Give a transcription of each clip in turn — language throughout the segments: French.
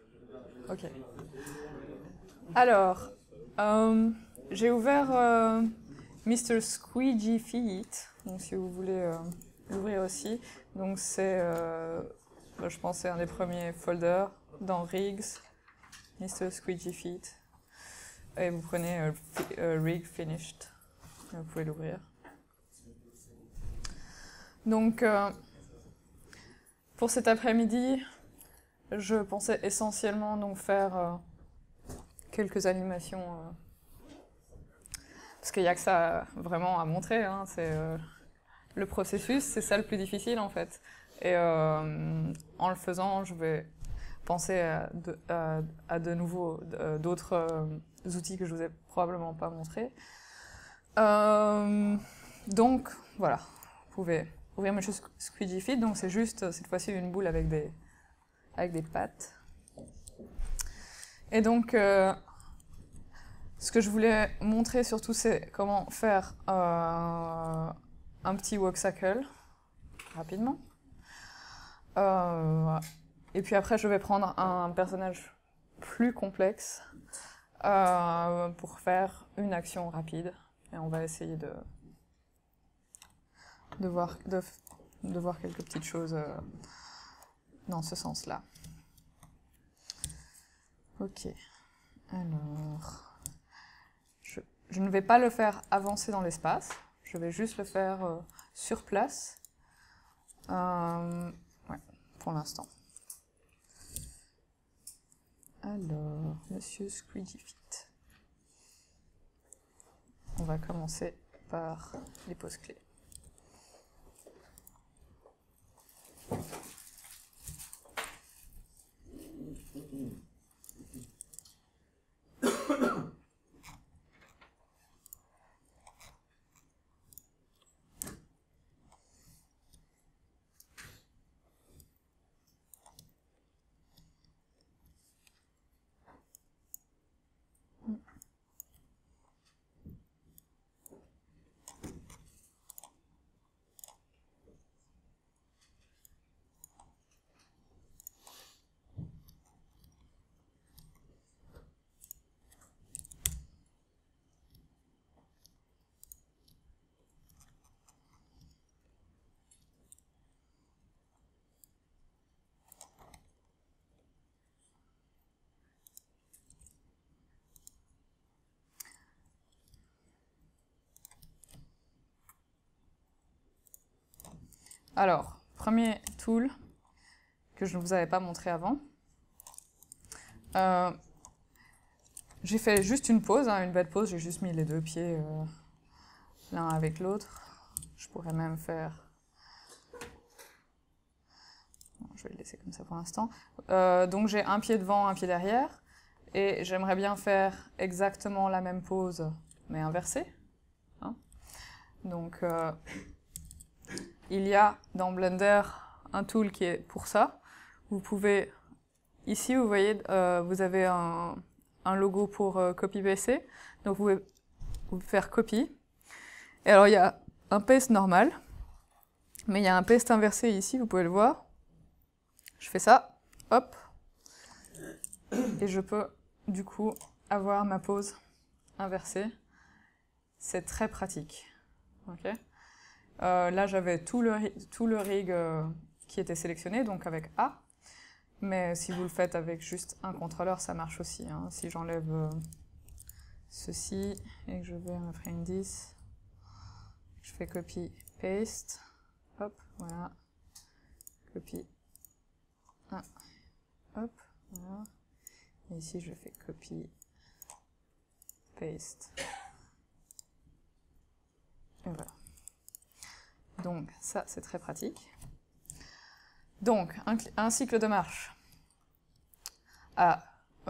Ok. Alors, j'ai ouvert Mr. Squeegee Feet, donc si vous voulez l'ouvrir aussi. Donc c'est, je pense, c'est un des premiers folders dans Rigs, Mr. Squeegee Feet. Et vous prenez Rig Finished, vous pouvez l'ouvrir. Donc, pour cet après-midi, je pensais essentiellement donc faire quelques animations, parce qu'il n'y a que ça vraiment à montrer, hein, c'est le processus, c'est ça le plus difficile en fait. Et en le faisant, je vais penser à de nouveaux, d'autres outils que je vous ai probablement pas montrés. Donc voilà, vous pouvez ouvrir Monsieur Squeegee Feet, donc c'est juste cette fois-ci une boule avec des pattes. Et donc ce que je voulais montrer surtout, c'est comment faire un petit walk-cycle rapidement. Et puis après, je vais prendre un personnage plus complexe pour faire une action rapide. Et on va essayer de voir quelques petites choses dans ce sens-là. Ok. Alors, je ne vais pas le faire avancer dans l'espace. Je vais juste le faire sur place. Ouais, pour l'instant. Alors, Monsieur Squeegee Feet. On va commencer par les poses clés. Alors, premier tool que je ne vous avais pas montré avant. J'ai fait juste une pose, hein, une belle pose, j'ai juste mis les deux pieds l'un avec l'autre. Je pourrais même faire... Non, je vais le laisser comme ça pour l'instant. Donc j'ai un pied devant, un pied derrière, et j'aimerais bien faire exactement la même pose, mais inversée. Hein. Donc il y a dans Blender un tool qui est pour ça. Vous pouvez... Ici, vous voyez, vous avez un logo pour copy-paster. Donc vous pouvez faire copy. Et alors il y a un paste normal, mais il y a un paste inversé ici, vous pouvez le voir. Je fais ça, hop, et je peux du coup avoir ma pose inversée. C'est très pratique. Okay. Là j'avais tout le rig qui était sélectionné, donc avec A. Mais si vous le faites avec juste un contrôleur, ça marche aussi. Hein. Si j'enlève ceci et que je vais à ma frame 10, je fais copy, paste, hop, voilà, copy, hop, voilà, et ici je fais copy, paste, et voilà. Donc ça c'est très pratique. Donc un cycle de marche a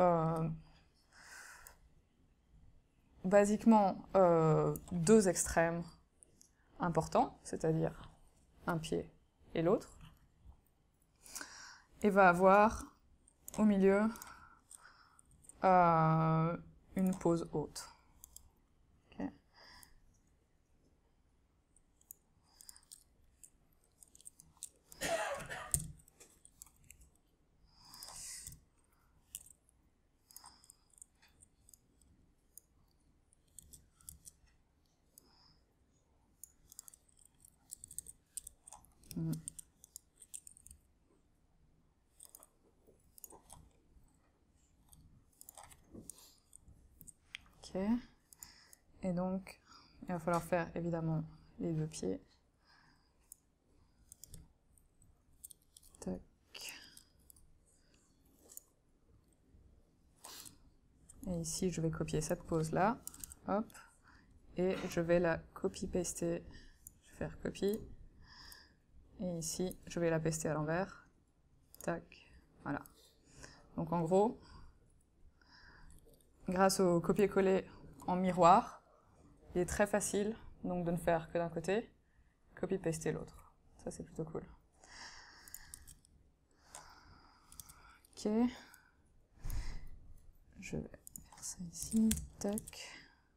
basiquement deux extrêmes importants, c'est-à-dire un pied et l'autre, et va avoir au milieu une pose haute. Okay. Ok. Et donc, il va falloir faire évidemment les deux pieds. Tac. Et ici, je vais copier cette pose-là. Hop. Et je vais la copy-paster. Je vais faire copie. Et ici, je vais la paster à l'envers. Tac. Voilà. Donc en gros, grâce au copier-coller en miroir, il est très facile donc de ne faire que d'un côté, copy-paster l'autre. Ça, c'est plutôt cool. Ok. Je vais faire ça ici. Tac.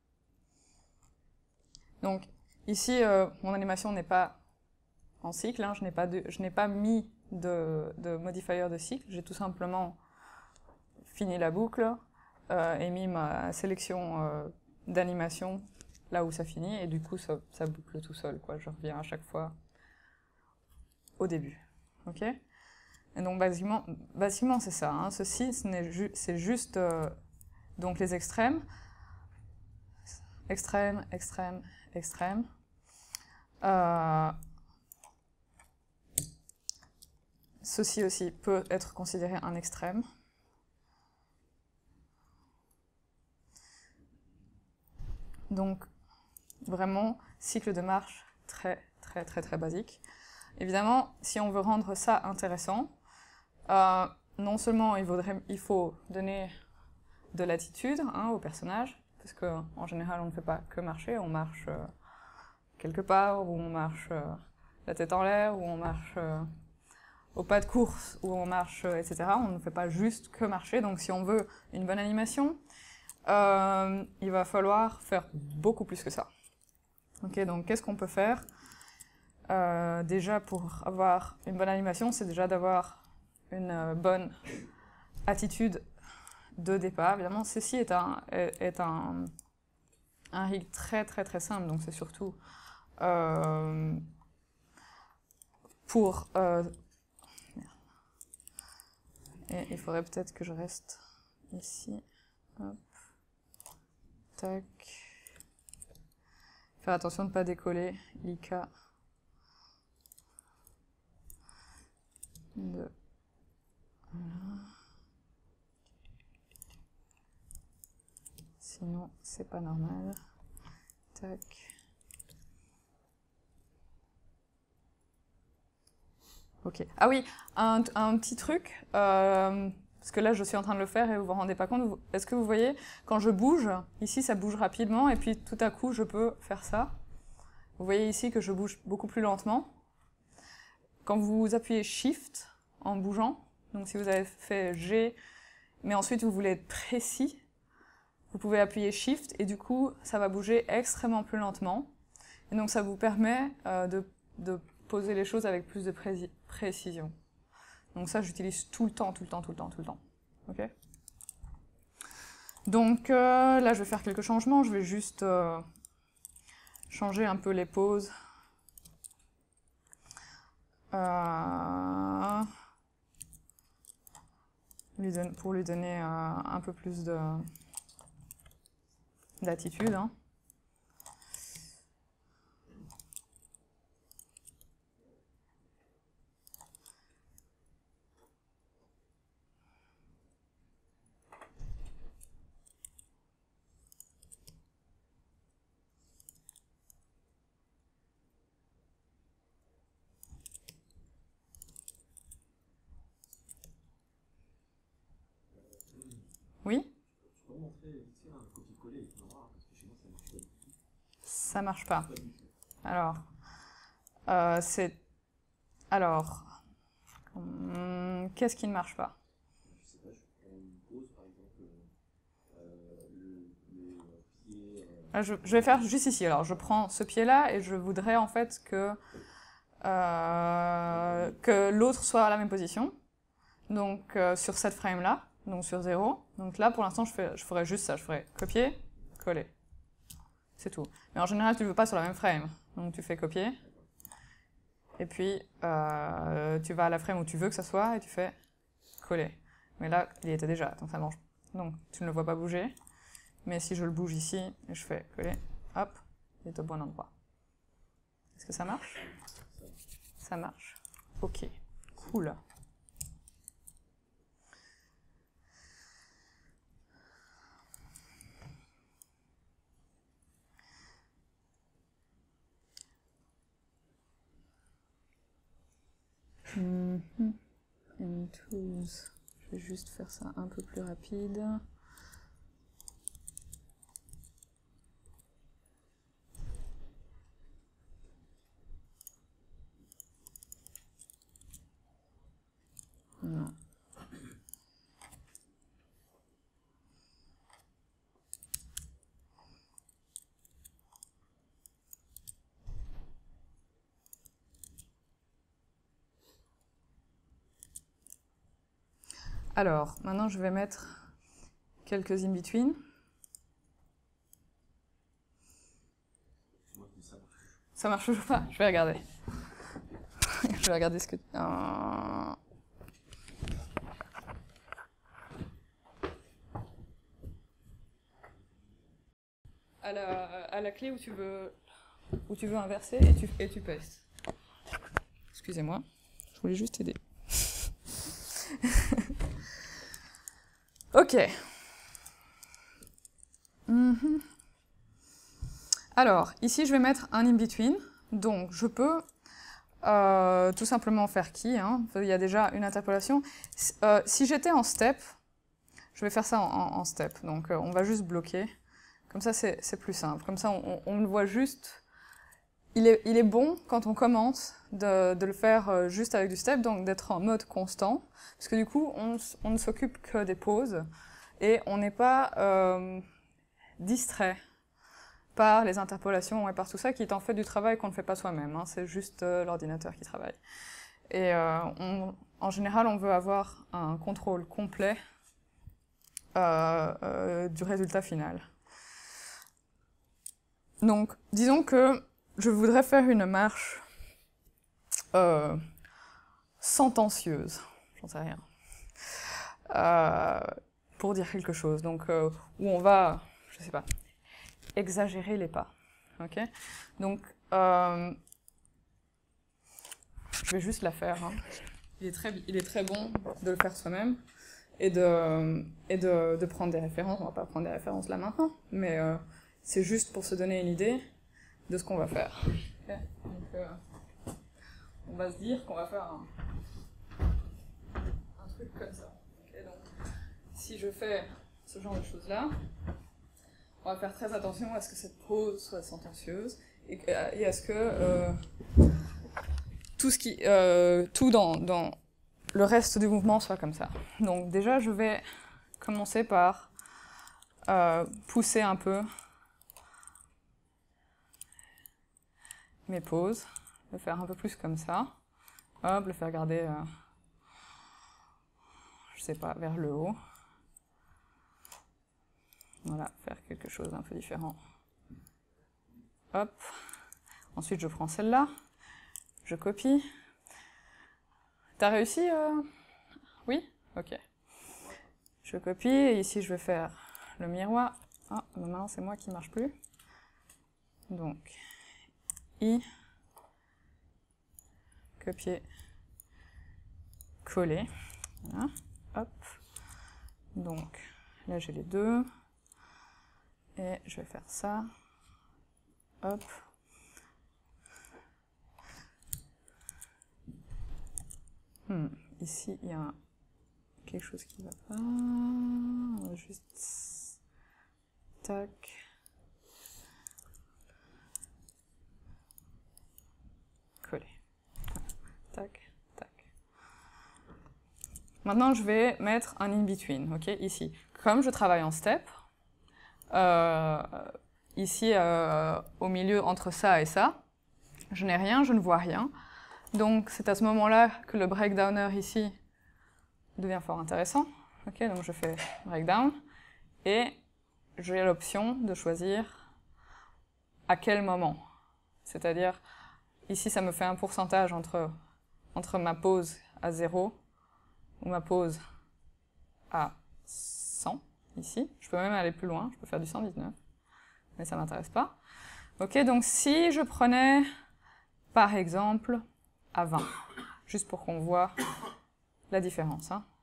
Donc, ici, mon animation n'est pas en cycle. Hein, je n'ai pas mis de modifier de cycle. J'ai tout simplement fini la boucle et mis ma sélection d'animation là où ça finit. Et du coup, ça boucle tout seul, quoi. Je reviens à chaque fois au début. Ok ? Et donc, basiquement c'est ça. Hein. Ceci, c'est juste donc les extrêmes. Extrême, extrême, extrême. Ceci aussi peut être considéré un extrême. Donc, vraiment, cycle de marche très, très, très, très basique. Évidemment, si on veut rendre ça intéressant, non seulement il faut donner de l'attitude hein, au personnage, parce qu'en général, on ne fait pas que marcher, on marche quelque part, ou on marche la tête en l'air, ou on marche au pas de course, ou on marche, etc. On ne fait pas juste que marcher, donc si on veut une bonne animation, il va falloir faire beaucoup plus que ça. Ok, donc qu'est-ce qu'on peut faire déjà pour avoir une bonne animation, c'est déjà d'avoir une bonne attitude de départ. Évidemment, ceci est un rig très très très simple, donc c'est surtout pour... et il faudrait peut-être que je reste ici. Hop. Tac. Faire attention de ne pas décoller l'IK. Voilà. Sinon, c'est pas normal. Tac. Ok. Ah oui, un petit truc, parce que là je suis en train de le faire et vous vous rendez pas compte. Est-ce que vous voyez, quand je bouge, ici ça bouge rapidement et puis tout à coup je peux faire ça. Vous voyez ici que je bouge beaucoup plus lentement. Quand vous appuyez Shift en bougeant, donc si vous avez fait G, mais ensuite vous voulez être précis, vous pouvez appuyer Shift et du coup ça va bouger extrêmement plus lentement. Et donc ça vous permet de poser les choses avec plus de précision. Donc ça j'utilise tout le temps. Ok ? Donc là je vais faire quelques changements, je vais juste changer un peu les poses. Pour lui donner un peu plus d'attitude. Hein. Oui ? Tu peux montrer ici un copier-coller avec miroir, parce que chez moi ça marche pas. Ça marche pas. Alors, qu'est-ce qui ne marche pas? Je sais pas, je prends une pause par exemple, le pied. Je vais faire juste ici. Alors, je prends ce pied-là et je voudrais en fait que l'autre soit à la même position. Donc, sur cette frame-là, donc sur 0. Donc là, pour l'instant, je ferais juste ça. Je ferais copier, coller. C'est tout. Mais en général, tu ne veux pas sur la même frame. Donc, tu fais copier. Et puis, tu vas à la frame où tu veux que ça soit et tu fais coller. Mais là, il y était déjà, donc ça mange. Donc, tu ne le vois pas bouger. mais si je le bouge ici, et je fais coller, hop, il est au bon endroit. Est-ce que ça marche? Ça marche. Ok, cool. In tools. Je vais juste faire ça un peu plus rapide. Non. Alors, maintenant je vais mettre quelques in-between. Ça marche toujours pas? Je vais regarder. Je vais regarder ce que... À la clé où tu veux inverser et tu pastes. Excusez-moi, je voulais juste aider. Ok. Alors, ici je vais mettre un in-between. Donc je peux tout simplement faire qui, hein. Il y a déjà une interpolation. Si j'étais en step, je vais faire ça en step. Donc on va juste bloquer. Comme ça c'est plus simple. Comme ça on le voit juste. Il est bon quand on commence de le faire juste avec du step, donc d'être en mode constant. Parce que du coup on ne s'occupe que des pauses et on n'est pas distrait par les interpolations et par tout ça qui est en fait du travail qu'on ne fait pas soi-même, hein. C'est juste l'ordinateur qui travaille. Et en général, on veut avoir un contrôle complet du résultat final. Donc, disons que je voudrais faire une marche sentencieuse, j'en sais rien, pour dire quelque chose. Donc, où on va, je sais pas, exagérer les pas. Ok. Donc, je vais juste la faire. Hein. Il est très bon de le faire soi-même et de prendre des références. On va pas prendre des références là maintenant, mais c'est juste pour se donner une idée de ce qu'on va faire. Okay. Donc, on va se dire qu'on va faire un truc comme ça. Okay. Donc, si je fais ce genre de choses-là, on va faire très attention à ce que cette pause soit sentencieuse et à ce que tout dans le reste du mouvement soit comme ça. Donc déjà, je vais commencer par pousser un peu mes pauses, le faire un peu plus comme ça. Hop, le faire garder, je sais pas, vers le haut. Voilà, faire quelque chose d'un peu différent. Hop. Ensuite, je prends celle-là. Je copie. T'as réussi Oui? Ok. Je copie, et ici, je vais faire le miroir. Ah, maintenant, c'est moi qui ne marche plus. Donc, I. Copier. Coller. Voilà. Hop. Donc, là, j'ai les deux. Et je vais faire ça. Hop. Ici, il y a quelque chose qui ne va pas. On va juste... Tac. Coller. Tac, tac. Maintenant, je vais mettre un in-between, ok, ici. Comme je travaille en step, ici, au milieu, entre ça et ça, je n'ai rien, je ne vois rien. Donc, c'est à ce moment-là que le breakdowner ici devient fort intéressant. Ok, donc je fais breakdown et j'ai l'option de choisir à quel moment. C'est-à-dire, ici, ça me fait un pourcentage entre ma pause à 0 ou ma pause à 100, ici. Je peux même aller plus loin, je peux faire du 119, mais ça ne m'intéresse pas. Ok, donc si je prenais, par exemple, à 20, juste pour qu'on voit la différence. Hein.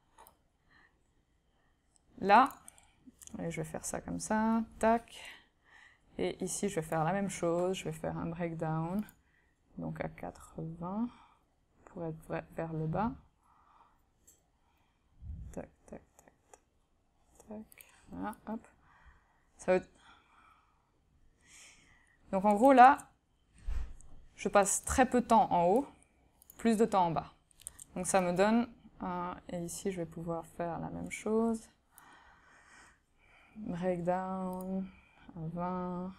Là, et je vais faire ça comme ça, tac. Et ici, je vais faire la même chose, je vais faire un breakdown, donc à 80, pour être vers le bas. Tac, tac, tac, tac, tac, voilà, hop. Ça veut... Donc en gros, là, je passe très peu de temps en haut, plus de temps en bas. Donc ça me donne, et ici, je vais pouvoir faire la même chose. Breakdown à 20,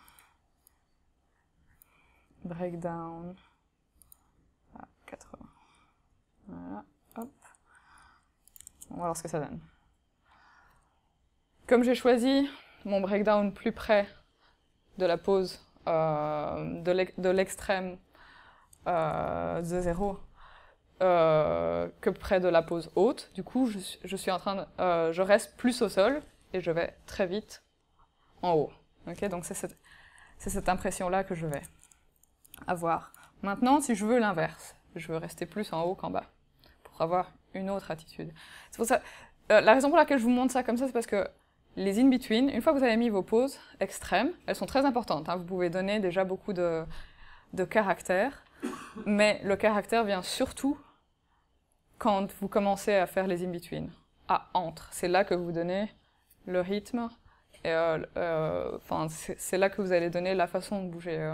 breakdown à 80. Voilà, hop. On va voir ce que ça donne. Comme j'ai choisi mon breakdown plus près de la pause de l'extrême de 0 que près de la pause haute, du coup je suis en train de, je reste plus au sol et je vais très vite en haut. Okay, donc c'est cette impression-là que je vais avoir. Maintenant, si je veux l'inverse, je veux rester plus en haut qu'en bas, pour avoir une autre attitude. C'est pour ça, la raison pour laquelle je vous montre ça comme ça, c'est parce que les in-between, une fois que vous avez mis vos pauses extrêmes, elles sont très importantes. Hein, vous pouvez donner déjà beaucoup de caractères, mais le caractère vient surtout quand vous commencez à faire les in-between, à entre. C'est là que vous donnez le rythme, et c'est là que vous allez donner la façon de bouger.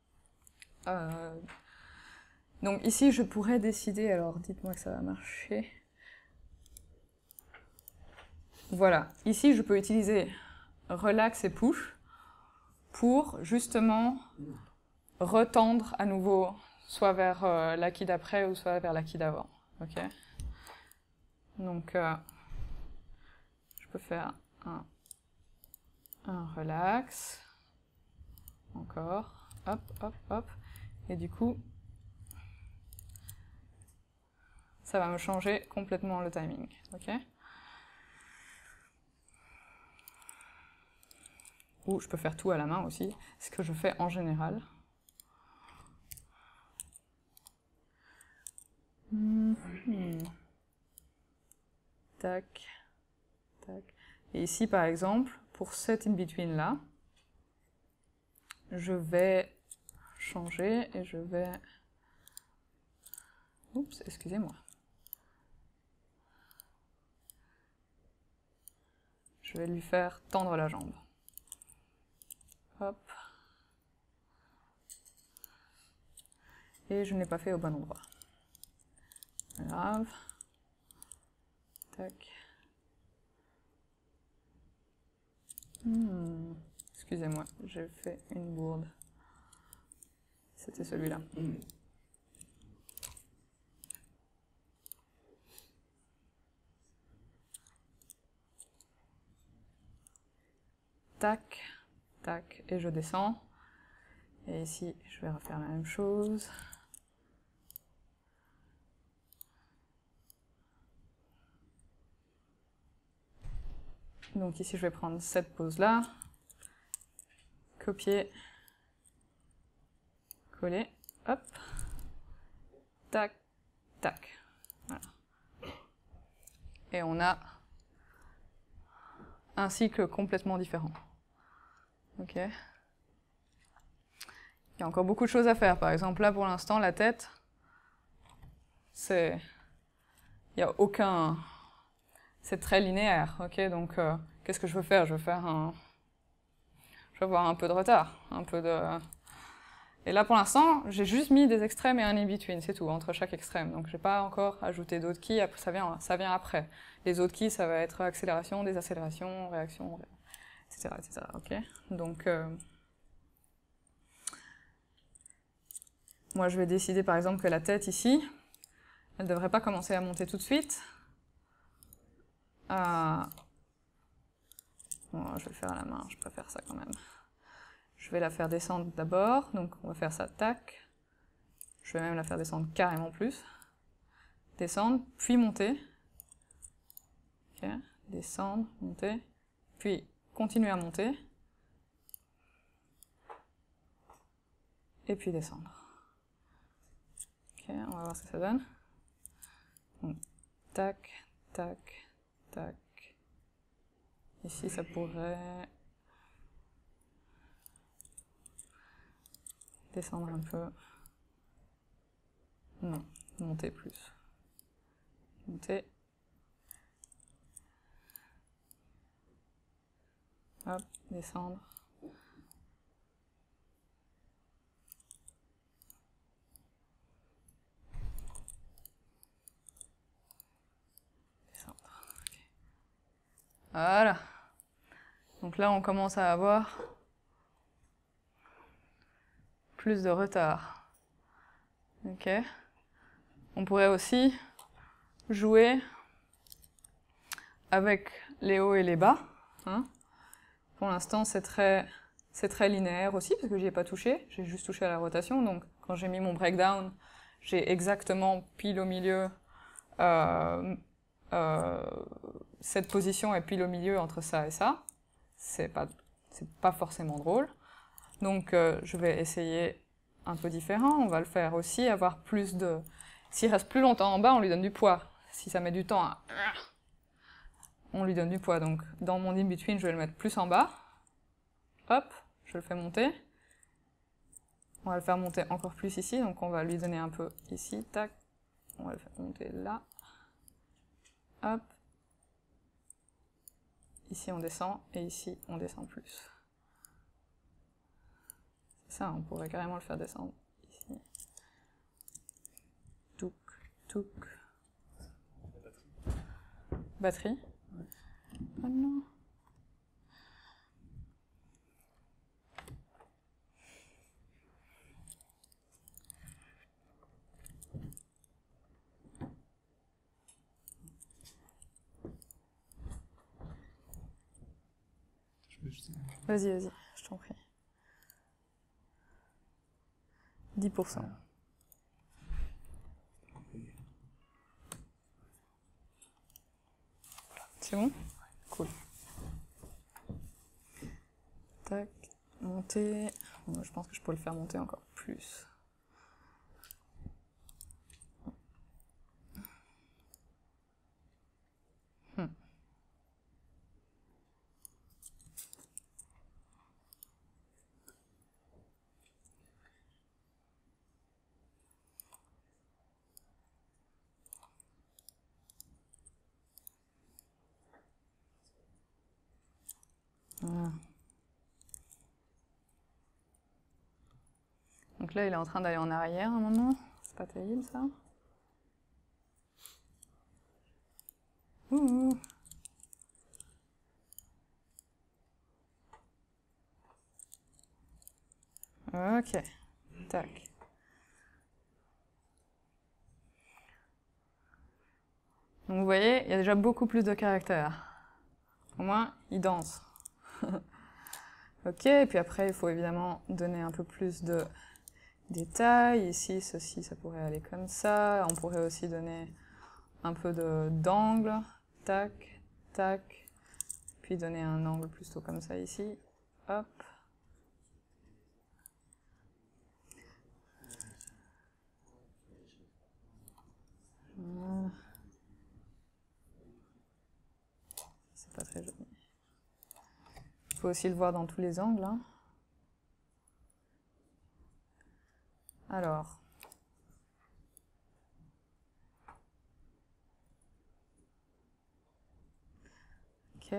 Donc ici, je pourrais décider, alors dites-moi que ça va marcher. Voilà, ici, je peux utiliser relax et push pour justement retendre à nouveau, soit vers l'acquis d'après ou soit vers l'acquis d'avant. Okay, donc, je peux faire un relax, encore, hop, hop, hop, et du coup, ça va me changer complètement le timing. Okay, ou je peux faire tout à la main aussi, ce que je fais en général. Tac, tac. Et ici, par exemple, pour cet in-between là, je vais changer et je vais... Oups, excusez-moi. Je vais lui faire tendre la jambe. Hop. Et je ne l'ai pas fait au bon endroit. Pas grave. Tac. Excusez-moi, j'ai fait une bourde. C'était celui-là. Tac, tac, et je descends. Et ici, je vais refaire la même chose. Donc ici, je vais prendre cette pose-là, copier, coller, hop, tac, tac. Voilà. Et on a un cycle complètement différent. Ok. Il y a encore beaucoup de choses à faire. Par exemple, là, pour l'instant, la tête, c'est... Il n'y a aucun... C'est très linéaire, ok. Donc, qu'est-ce que je veux faire? Je veux faire un... Je vais avoir un peu de retard, un peu de... Et là, pour l'instant, j'ai juste mis des extrêmes et un in-between, c'est tout, entre chaque extrême. Donc, je n'ai pas encore ajouté d'autres keys, ça vient après. Les autres keys, ça va être accélération, désaccélération, réaction, etc., etc., ok. Donc, moi, je vais décider, par exemple, que la tête, ici, elle ne devrait pas commencer à monter tout de suite. Bon, je vais le faire à la main, je préfère ça quand même. Je vais la faire descendre d'abord, donc on va faire ça, tac. Je vais même la faire descendre carrément plus. Descendre, puis monter. Ok, descendre, monter, puis continuer à monter, et puis descendre. Ok, on va voir ce que ça donne. Donc, tac, tac, tac. Ici, ça pourrait descendre un peu. Non, monter plus. Monter. Hop, descendre. Descendre. Okay. Voilà. Donc là, on commence à avoir plus de retard. Ok. On pourrait aussi jouer avec les hauts et les bas. Hein. Pour l'instant, c'est très linéaire aussi, parce que j'y ai pas touché. J'ai juste touché à la rotation. Donc, quand j'ai mis mon breakdown, j'ai exactement pile au milieu cette position et pile au milieu entre ça et ça. C'est pas forcément drôle. Donc, je vais essayer un peu différent. On va le faire aussi, avoir plus de... S'il reste plus longtemps en bas, on lui donne du poids. Si ça met du temps à... On lui donne du poids. Donc, dans mon in-between, je vais le mettre plus en bas. Hop, je le fais monter. On va le faire monter encore plus ici. Donc, on va lui donner un peu ici. Tac. On va le faire monter là. Hop. Ici, on descend. Et ici, on descend plus. C'est ça, on pourrait carrément le faire descendre ici. Touk, touk. Batterie. Oh non. Vas-y, vas-y, je t'en prie. 10%. C'est bon? Cool. Tac, monter. Bon, je pense que je peux le faire monter encore plus. Voilà. Donc là, il est en train d'aller en arrière un moment. C'est pas terrible, ça. Ouh. Ok. Tac. Donc vous voyez, il y a déjà beaucoup plus de caractères. Au moins, il danse. Ok, et puis après, il faut évidemment donner un peu plus de détails. Ici, ceci, ça pourrait aller comme ça. On pourrait aussi donner un peu d'angle. Tac, tac. Puis donner un angle plutôt comme ça ici. Hop. Voilà. C'est pas très joli. Il faut aussi le voir dans tous les angles. Hein. Alors. Ok.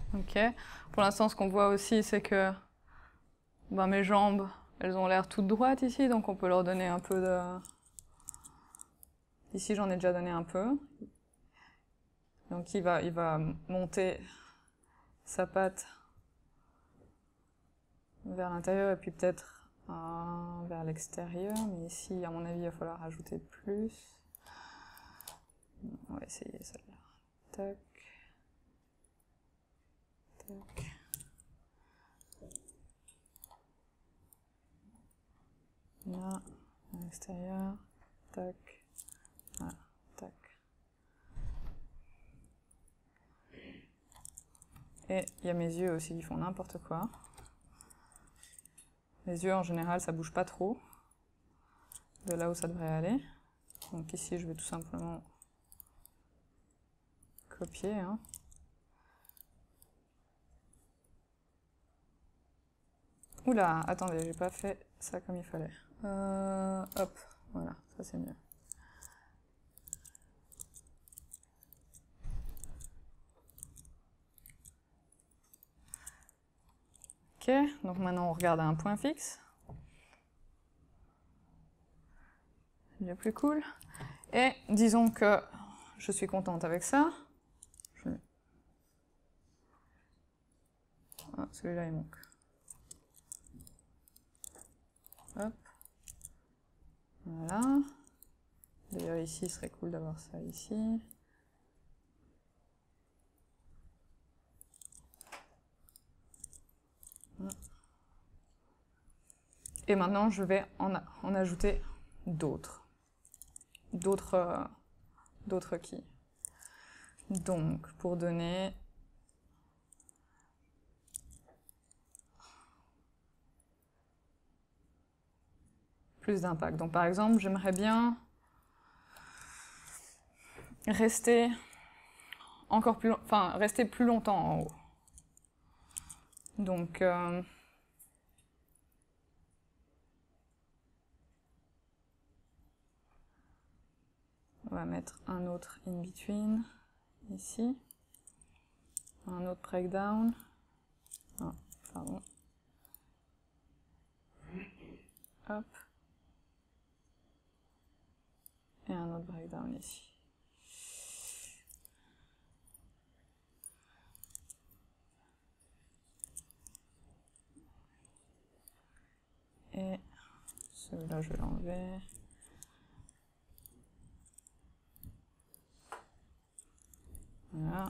Ok. Pour l'instant, ce qu'on voit aussi, c'est que ben, mes jambes, elles ont l'air toutes droites ici, donc on peut leur donner un peu de... Ici, j'en ai déjà donné un peu. Donc il va monter sa patte vers l'intérieur et puis peut-être vers l'extérieur. Mais ici, à mon avis, il va falloir rajouter plus. On va essayer celle-là. Tac. Tac. Là, à l'extérieur. Tac. Voilà. Tac. Et il y a mes yeux aussi qui font n'importe quoi. Les yeux, en général, ça bouge pas trop de là où ça devrait aller. Donc ici, je vais tout simplement copier. Hein. Oula, attendez, j'ai pas fait ça comme il fallait. Hop, voilà, ça c'est mieux. Ok, donc maintenant on regarde à un point fixe. C'est plus cool. Et disons que je suis contente avec ça. Ah, celui-là il manque. Hop. Voilà. D'ailleurs ici, il serait cool d'avoir ça ici. Et maintenant, je vais en ajouter d'autres. D'autres keys. Donc, pour donner... plus d'impact. Donc, par exemple, j'aimerais bien rester rester plus longtemps en haut. Donc, on va mettre un autre in-between, ici. Un autre breakdown. Ah, pardon. Hop. Et un autre breakdown ici. Et celui-là, je vais l'enlever. Voilà.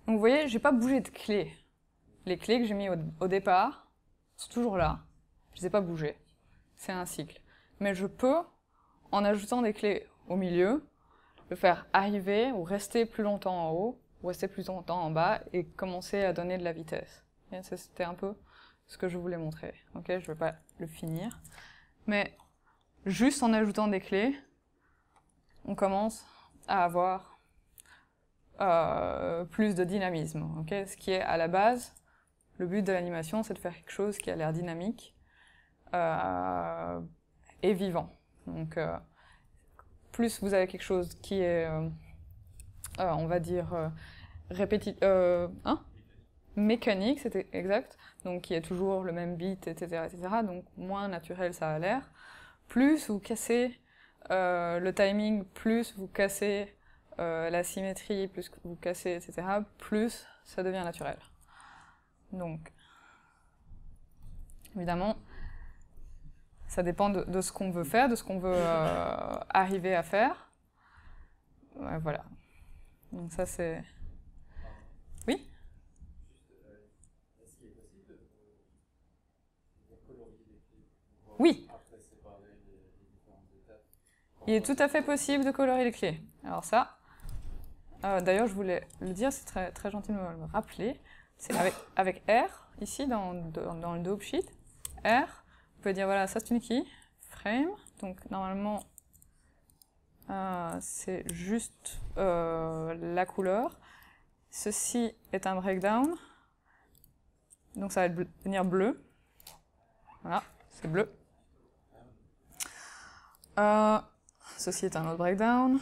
Donc vous voyez, j'ai pas bougé de clés. Les clés que j'ai mis au départ sont toujours là. Je les ai pas bougées. C'est un cycle. Mais je peux, en ajoutant des clés au milieu, le faire arriver ou rester plus longtemps en haut, ou rester plus longtemps en bas, et commencer à donner de la vitesse. Et ça, c'était un peu ce que je voulais montrer. Ok, je vais pas le finir. Mais juste en ajoutant des clés, on commence à avoir plus de dynamisme. Okay, ce qui est à la base, le but de l'animation, c'est de faire quelque chose qui a l'air dynamique et vivant. Donc, plus vous avez quelque chose qui est, on va dire, mécanique, c'était exact, donc qui est toujours le même beat, etc., etc., donc moins naturel ça a l'air. Plus vous cassez le timing, plus vous cassez la symétrie, plus vous cassez, etc., plus ça devient naturel. Donc, évidemment, ça dépend de ce qu'on veut faire, de ce qu'on veut arriver à faire. Ouais, voilà. Donc ça, c'est... Oui ? Est-ce qu'il est possible de colorier les clés pour Oui. après séparer les différentes étapes? Il est tout à fait possible de colorer les clés. Alors ça, d'ailleurs, je voulais le dire, c'est très, très gentil de me le rappeler. C'est avec R, ici, dans le dope sheet. R, vous pouvez dire, voilà, ça c'est une key, frame. Donc, normalement, c'est juste la couleur. Ceci est un breakdown. Donc, ça va devenir bleu. Voilà, c'est bleu. Ceci est un autre breakdown.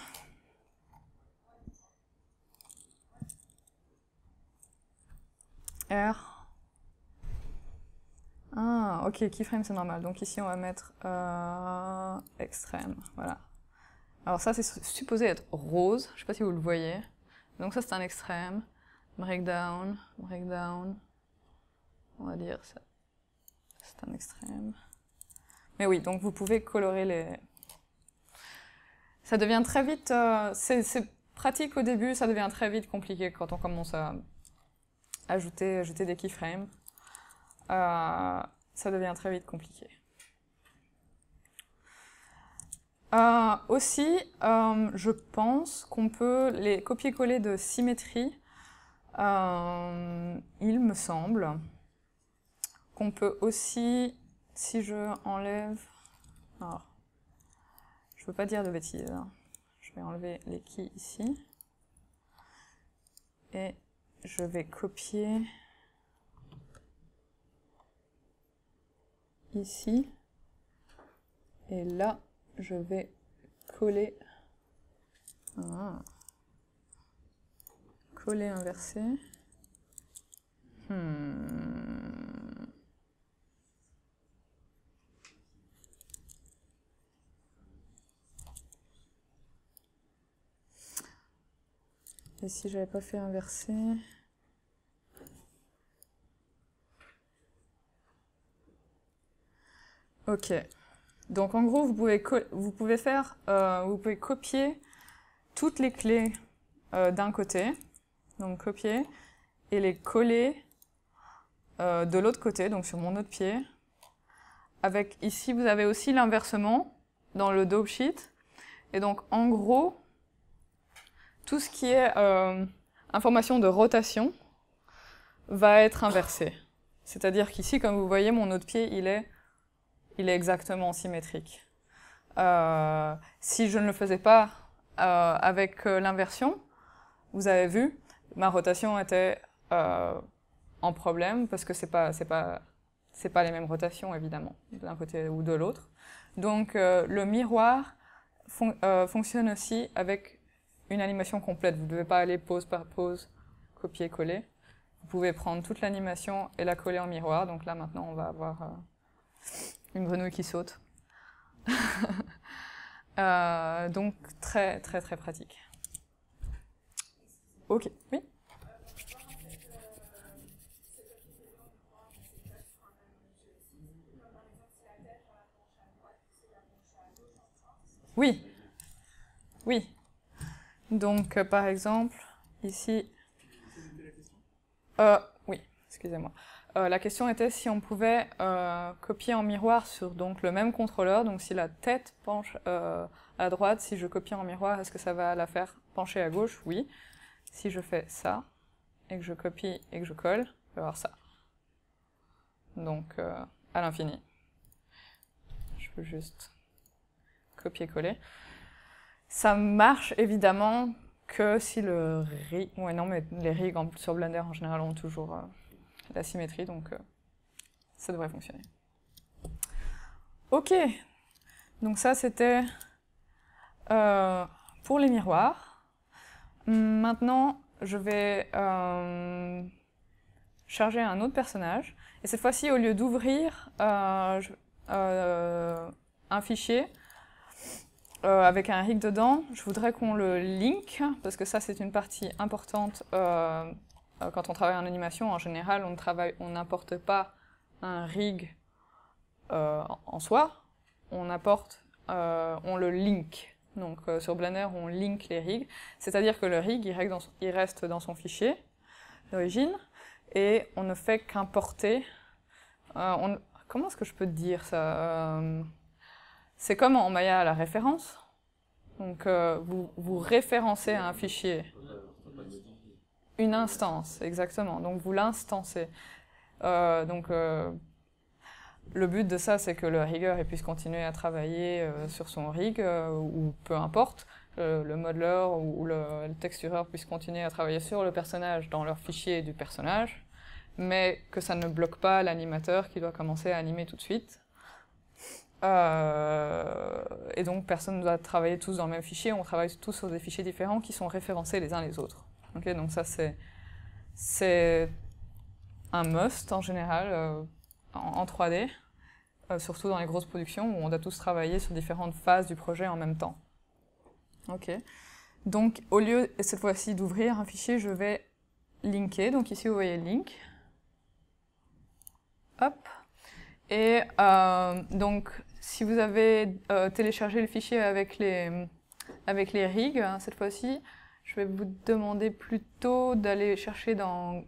R. Ah, ok, keyframe c'est normal. Donc ici on va mettre extrême. Voilà. Alors ça c'est supposé être rose. Je sais pas si vous le voyez. Donc ça c'est un extrême. Breakdown, breakdown. On va dire ça. C'est un extrême. Mais oui, donc vous pouvez colorer les. Ça devient très vite. C'est pratique au début, ça devient très vite compliqué quand on commence à ajouter des keyframes. Ça devient très vite compliqué. Aussi, je pense qu'on peut les copier-coller de symétrie. Il me semble qu'on peut aussi, si je enlève... Alors, je ne veux pas dire de bêtises. Hein. Je vais enlever les keys ici. Et je vais copier... ici, et là, je vais coller, coller inversé. Et si j'avais pas fait inversé... Ok. Donc en gros, vous pouvez copier toutes les clés d'un côté, donc copier, et les coller de l'autre côté, donc sur mon autre pied. Avec ici, vous avez aussi l'inversement dans le dope sheet. Et donc en gros, tout ce qui est information de rotation va être inversé. C'est-à-dire qu'ici, comme vous voyez, mon autre pied, il est exactement symétrique. Si je ne le faisais pas avec l'inversion, vous avez vu, ma rotation était en problème parce que c'est pas les mêmes rotations évidemment, d'un côté ou de l'autre. Donc le miroir fonctionne aussi avec une animation complète. Vous ne devez pas aller pause par pause, copier-coller. Vous pouvez prendre toute l'animation et la coller en miroir. Donc là maintenant on va avoir une grenouille qui saute. Donc très très très pratique. Ok, oui. Oui, oui. Donc par exemple, ici, Oui, excusez-moi. La question était si on pouvait copier en miroir sur donc, le même contrôleur. Donc si la tête penche à droite, si je copie en miroir, est-ce que ça va la faire pencher à gauche? Oui. Si je fais ça, et que je copie et que je colle, je vais avoir ça. Donc à l'infini. Je peux juste copier-coller. Ça marche évidemment que si le rig... Ouais, non, mais les rigs sur Blender en général ont toujours la symétrie, donc ça devrait fonctionner. Ok, donc ça c'était pour les miroirs. Maintenant, je vais charger un autre personnage. Et cette fois-ci, au lieu d'ouvrir un fichier avec un rig dedans, je voudrais qu'on le link, parce que ça c'est une partie importante. Quand on travaille en animation, en général, on n'importe pas un rig en soi, on le link. Donc sur Blender, on link les rigs, c'est-à-dire que le rig, il reste dans son fichier d'origine, et on ne fait qu'importer. Comment est-ce que je peux te dire ça? C'est comme en Maya la référence. Donc vous référencez un fichier. Une instance, exactement. Donc vous l'instancez. Le but de ça, c'est que le rigger puisse continuer à travailler sur son rig, ou peu importe, le modeler ou le textureur puisse continuer à travailler sur le personnage dans leur fichier du personnage, mais que ça ne bloque pas l'animateur qui doit commencer à animer tout de suite. Et donc personne ne doit travailler tous dans le même fichier, on travaille tous sur des fichiers différents qui sont référencés les uns les autres. Okay, donc ça c'est un must en général en 3D, surtout dans les grosses productions où on doit tous travailler sur différentes phases du projet en même temps. Ok. Donc au lieu cette fois-ci d'ouvrir un fichier, je vais linker. Donc ici vous voyez link. Hop. Et donc si vous avez téléchargé le fichier avec les rigs, cette fois-ci, je vais vous demander plutôt d'aller chercher dans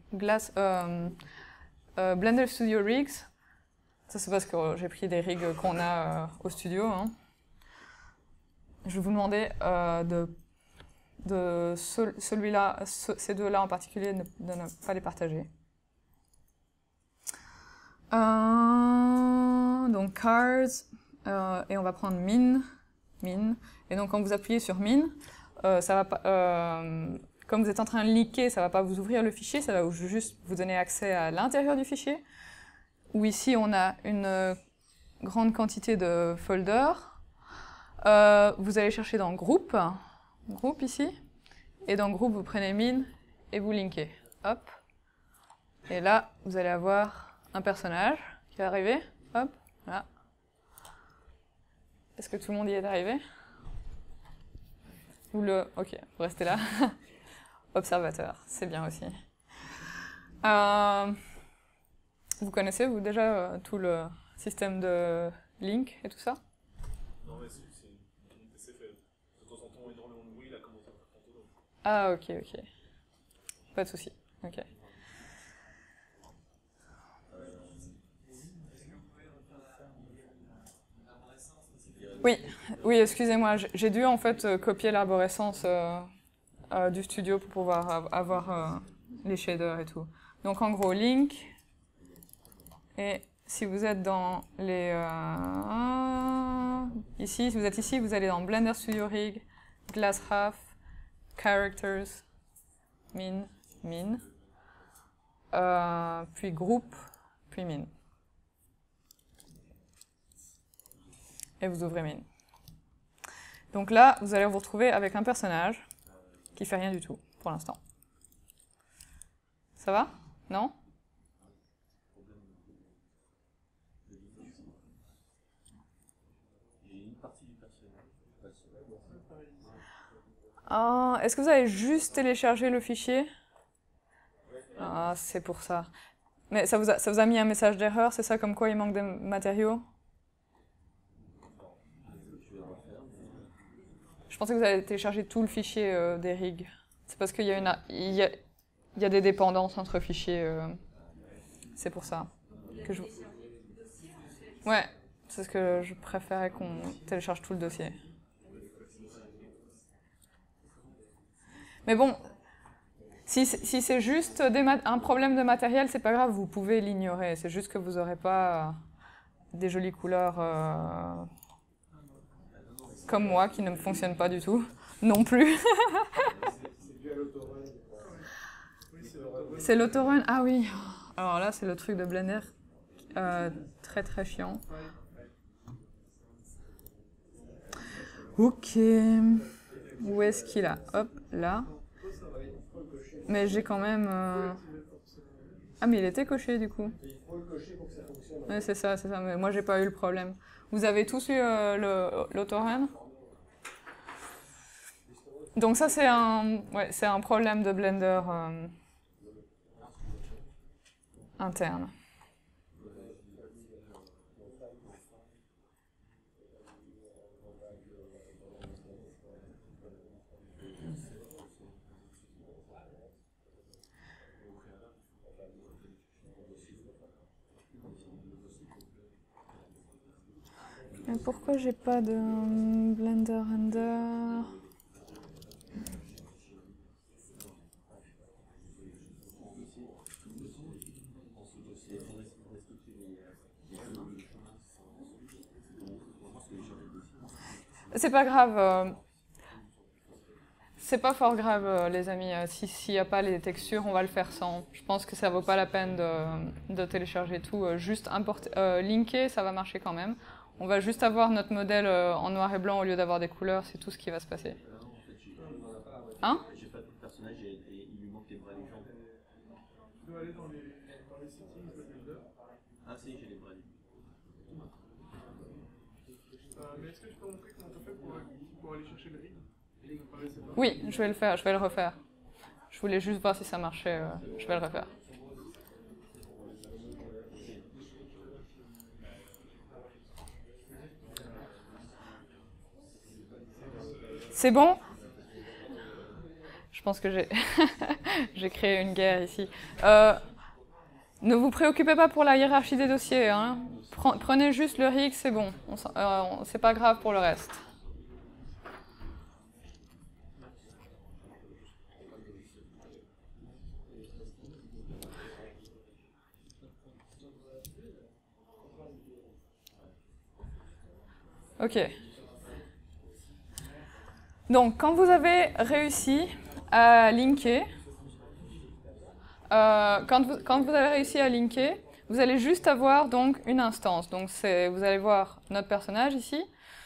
Blender Studio Rigs. Ça c'est parce que j'ai pris des rigs qu'on a au studio. Hein. Je vais vous demander celui-là, ces deux-là en particulier, de ne pas les partager. Donc cars, et on va prendre min. Et donc quand vous appuyez sur min, ça va pas, comme vous êtes en train de linker, ça va pas vous ouvrir le fichier, ça va juste vous donner accès à l'intérieur du fichier. Où ici on a une grande quantité de folders. Vous allez chercher dans groupe ici, et dans groupe vous prenez min et vous linkez. Hop. Et là vous allez avoir un personnage qui est arrivé. Hop, là. Est-ce que tout le monde y est arrivé? Ok, vous restez là. Observateur, c'est bien aussi. Vous connaissez, vous, déjà tout le système de link et tout ça? Non, mais c'est fait. De temps en temps, énormément de bruit, il a commencé à faire tantôt. Ah, ok. Pas de souci. Ok. Oui, excusez-moi, j'ai dû en fait copier l'arborescence du studio pour pouvoir avoir les shaders et tout. Donc en gros, link, et si vous êtes dans les... ici, si vous êtes ici, vous allez dans Blender Studio Rig, Glass Half, Characters, min, puis groupe, puis min. Et vous ouvrez min. Donc là, vous allez vous retrouver avec un personnage qui fait rien du tout, pour l'instant. Ça va? Non? Est-ce que vous avez juste téléchargé le fichier? Ah, c'est pour ça. Mais ça vous a mis un message d'erreur, c'est ça, comme quoi il manque de matériaux? Je pensais que vous avez téléchargé tout le fichier des rigs. C'est parce qu'il y a y a des dépendances entre fichiers. C'est pour ça que je... Ouais, c'est ce que je préférais qu'on télécharge tout le dossier. Mais bon, si c'est juste un problème de matériel, c'est pas grave, vous pouvez l'ignorer. C'est juste que vous n'aurez pas des jolies couleurs comme moi, qui ne me fonctionnent pas du tout, non plus. C'est l'autorun, ah oui. Alors là, c'est le truc de Blender, très très chiant. Ok. Où est-ce qu'il a? Hop, là. Mais j'ai quand même... Ah, mais il était coché, du coup. Ouais, c'est ça, mais moi, j'ai pas eu le problème. Vous avez tous eu l'autorun? Donc ça, c'est un problème de Blender interne. Mais pourquoi j'ai pas de Blender Render? C'est pas grave. C'est pas fort grave, les amis. S'il n'y a pas les textures, on va le faire sans. Je pense que ça vaut pas la peine de télécharger tout. Juste linker, ça va marcher quand même. On va juste avoir notre modèle en noir et blanc au lieu d'avoir des couleurs. C'est tout ce qui va se passer. Hein? J'ai pas tout le personnage et il lui manque les bras et les jambes. Tu dois aller dans les settings de Blender. Ah si, j'ai les bras. Mais est-ce que tu peux montrer comment tu fais pour aller chercher le rig? Oui, je vais le faire, je vais le refaire. Je voulais juste voir si ça marchait, je vais le refaire. C'est bon? Je pense que j'ai créé une guerre ici. Ne vous préoccupez pas pour la hiérarchie des dossiers. Hein. Prenez juste le rig, c'est bon. C'est pas grave pour le reste. Ok. Donc, quand vous avez réussi à linker, quand vous avez réussi à linker, vous allez juste avoir donc une instance. Donc, vous allez voir notre personnage ici,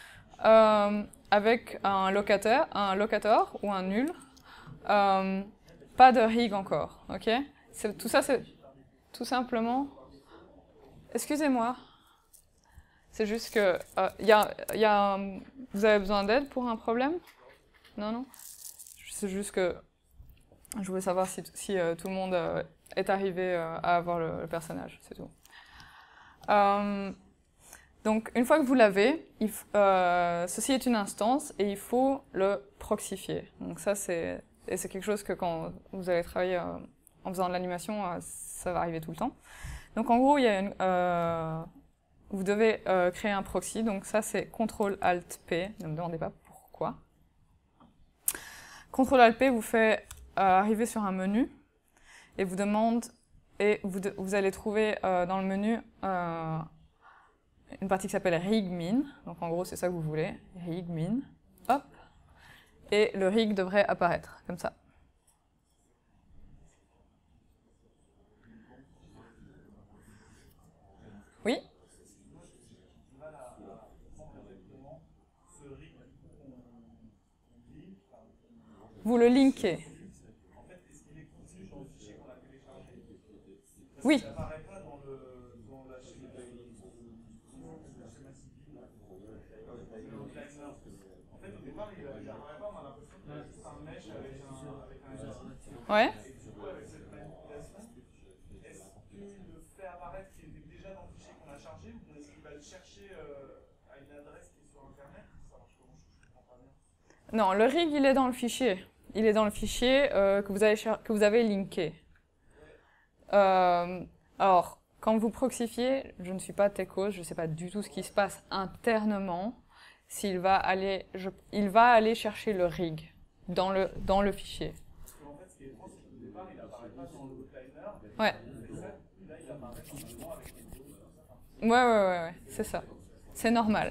avec un locator ou un nul. Pas de rig encore, ok? Tout ça, c'est tout simplement... Excusez-moi. C'est juste que... vous avez besoin d'aide pour un problème? Non? C'est juste que je voulais savoir si tout le monde est arrivé à avoir le personnage, c'est tout. Donc, une fois que vous l'avez, ceci est une instance et il faut le proxifier. Donc ça, c'est quelque chose que quand vous allez travailler en faisant de l'animation, ça va arriver tout le temps. Donc en gros, il y a vous devez créer un proxy. Donc ça, c'est CTRL-ALT-P. Ne me demandez pas pourquoi. CTRL-ALT-P vous fait arriver sur un menu et vous demande, et vous allez trouver dans le menu une partie qui s'appelle rig-min. Donc en gros, c'est ça que vous voulez, rig-min. Hop. Et le rig devrait apparaître, comme ça. Oui? Vous le linkez. Oui. Ouais. Non, le rig, il est dans le fichier. Il est dans le fichier que vous avez linké. Alors, quand vous proxifiez, je ne suis pas techos, je ne sais pas du tout ce qui se passe internement. Il va aller chercher le rig dans le fichier. En fait, ce qui est étrange, c'est qu'au départ, il n'apparaît pas dans l'outliner. Ouais. Là, il apparaît normalement avec les Ouais, c'est ça. C'est normal.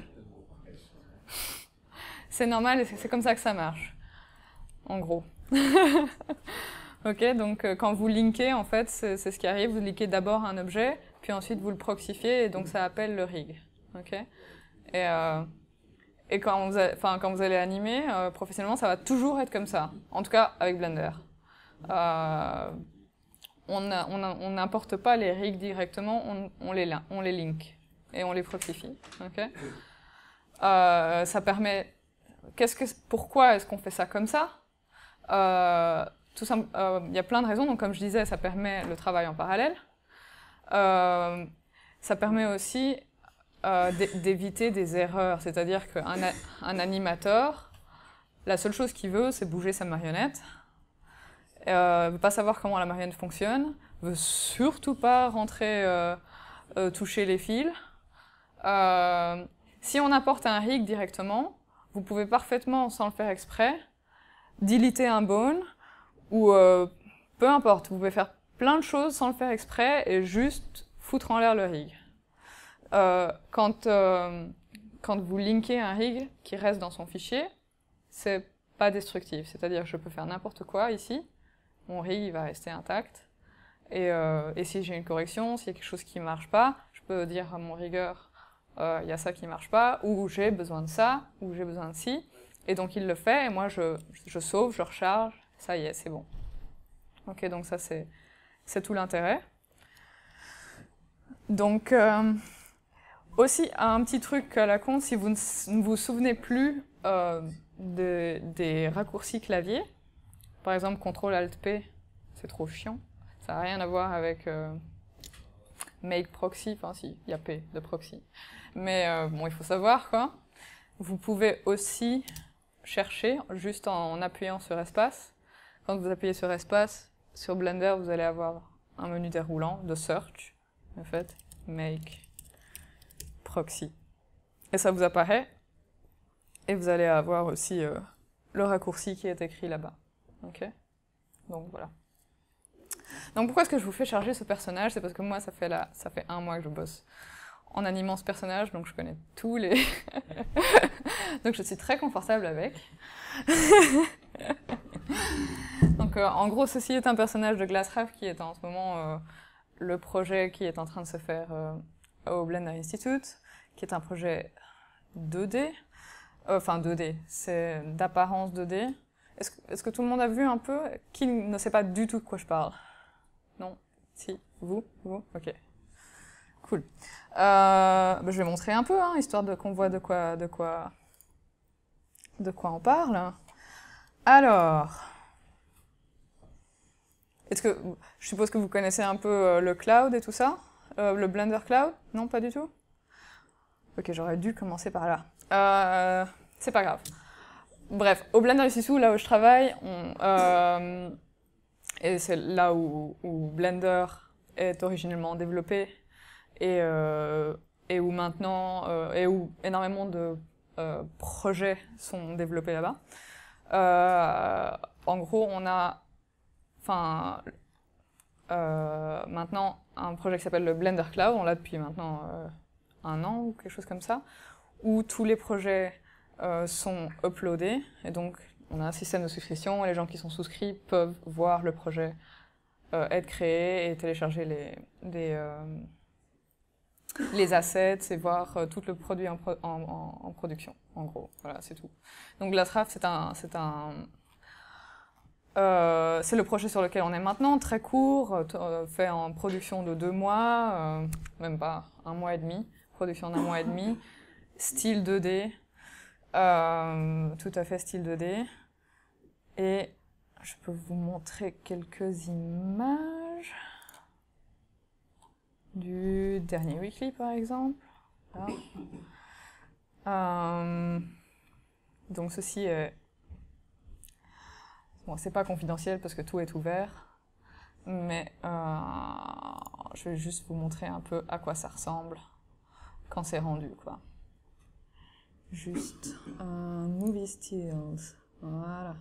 C'est normal et c'est comme ça que ça marche, en gros. Ok, donc quand vous linkez, en fait, c'est ce qui arrive. Vous linkez d'abord un objet, puis ensuite vous le proxifiez, et donc ça appelle le rig. Ok. Et quand vous allez animer, professionnellement, ça va toujours être comme ça. En tout cas, avec Blender. On n'importe pas les rigs directement, on les link et on les proxifie. Okay. Ça permet. Pourquoi est-ce qu'on fait ça comme ça? Il y a plein de raisons. Donc, comme je disais, ça permet le travail en parallèle. Ça permet aussi d'éviter des erreurs. C'est-à-dire qu'un animateur, la seule chose qu'il veut, c'est bouger sa marionnette. Veut pas savoir comment la marionnette fonctionne. Veut surtout pas rentrer, toucher les fils. Si on apporte un rig directement, vous pouvez parfaitement, sans le faire exprès, deleter un bone, ou peu importe, vous pouvez faire plein de choses sans le faire exprès et juste foutre en l'air le rig. Quand vous linkez un rig qui reste dans son fichier, c'est pas destructif, c'est-à-dire que je peux faire n'importe quoi ici, mon rig il va rester intact, et si j'ai une correction, s'il y a quelque chose qui marche pas, je peux dire à mon riggeur il y a ça qui marche pas, ou j'ai besoin de ça, ou j'ai besoin de ci, et donc il le fait, et moi je sauve, je recharge, ça y est, c'est bon. Ok, donc ça c'est tout l'intérêt. Donc, aussi un petit truc à la con, si vous ne vous souvenez plus des raccourcis clavier, par exemple CTRL-ALT-P, c'est trop chiant, ça n'a rien à voir avec make proxy, enfin si, il y a P de proxy. Mais bon, il faut savoir quoi. Vous pouvez aussi chercher, juste en appuyant sur espace. Quand vous appuyez sur espace, sur Blender, vous allez avoir un menu déroulant de search, en fait, make proxy. Et ça vous apparaît, et vous allez avoir aussi le raccourci qui est écrit là-bas. Ok ? Donc voilà. Donc pourquoi est-ce que je vous fais charger ce personnage? C'est parce que moi, ça fait 1 mois que je bosse en animant ce personnage, donc je connais tous les... donc je suis très confortable avec. Donc en gros, ceci est un personnage de Glasscraft qui est en ce moment le projet qui est en train de se faire au Blender Institute, qui est un projet 2D, enfin 2D, c'est d'apparence 2D. Est-ce que tout le monde a vu un peu? Qui ne sait pas du tout de quoi je parle? Non? Si? Vous? Ok. Cool. Je vais montrer un peu, hein, histoire qu'on voit de quoi on parle. Alors, je suppose que vous connaissez un peu le cloud et tout ça? Le Blender Cloud? Non, pas du tout? Ok, j'aurais dû commencer par là. C'est pas grave. Bref, au Blender Institute, là où je travaille, et c'est là où Blender est originellement développé, et où maintenant, et où énormément de projets sont développés là-bas. En gros, on a maintenant un projet qui s'appelle le Blender Cloud, on l'a depuis maintenant 1 an ou quelque chose comme ça, où tous les projets sont uploadés, et donc on a un système de souscription, et les gens qui sont souscrits peuvent voir le projet être créé et télécharger les assets et voir tout le produit en production, en gros. Voilà, c'est tout. Donc Glasscraft, c'est le projet sur lequel on est maintenant, très court, fait en production de 2 mois, même pas 1 mois et demi, production d'1 mois et demi, style 2D, tout à fait style 2D. Et je peux vous montrer quelques images du dernier weekly, par exemple. Donc ceci est Bon, c'est pas confidentiel parce que tout est ouvert, mais je vais juste vous montrer un peu à quoi ça ressemble quand c'est rendu, quoi. Juste movie stills, voilà.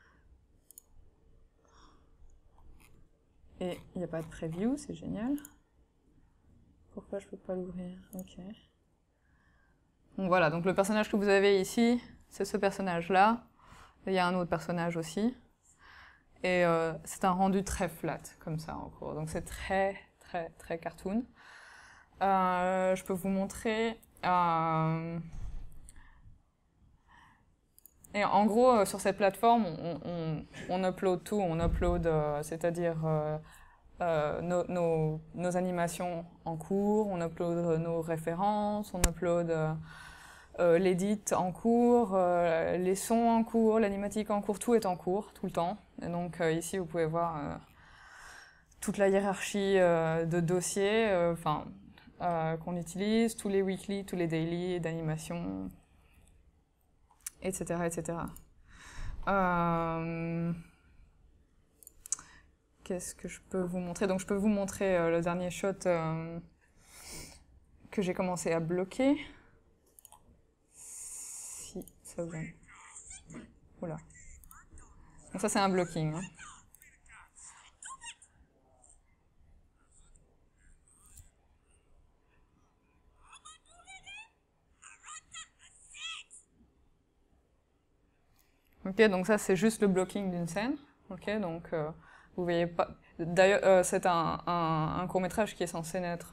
Et il n'y a pas de preview, c'est génial. Pourquoi je peux pas l'ouvrir? Ok. Donc voilà, donc le personnage que vous avez ici, c'est ce personnage-là. Il y a un autre personnage aussi. Et c'est un rendu très flat, comme ça, en gros. Donc c'est très, très, très cartoon. Je peux vous montrer... Et en gros, sur cette plateforme, on upload tout. On upload, c'est-à-dire nos animations en cours, on upload nos références, on upload l'edit en cours, les sons en cours, l'animatique en cours, tout est en cours, tout le temps. Et donc ici, vous pouvez voir toute la hiérarchie de dossiers qu'on utilise, tous les weekly, tous les daily d'animation, etc. etc. Qu'est-ce que je peux vous montrer? Donc je peux vous montrer le dernier shot que j'ai commencé à bloquer. Si ça vous aime. Oula. Donc ça c'est un blocking. Hein. Ok, donc ça c'est juste le blocking d'une scène. Ok, donc vous voyez pas. D'ailleurs, c'est un court-métrage qui est censé n'être.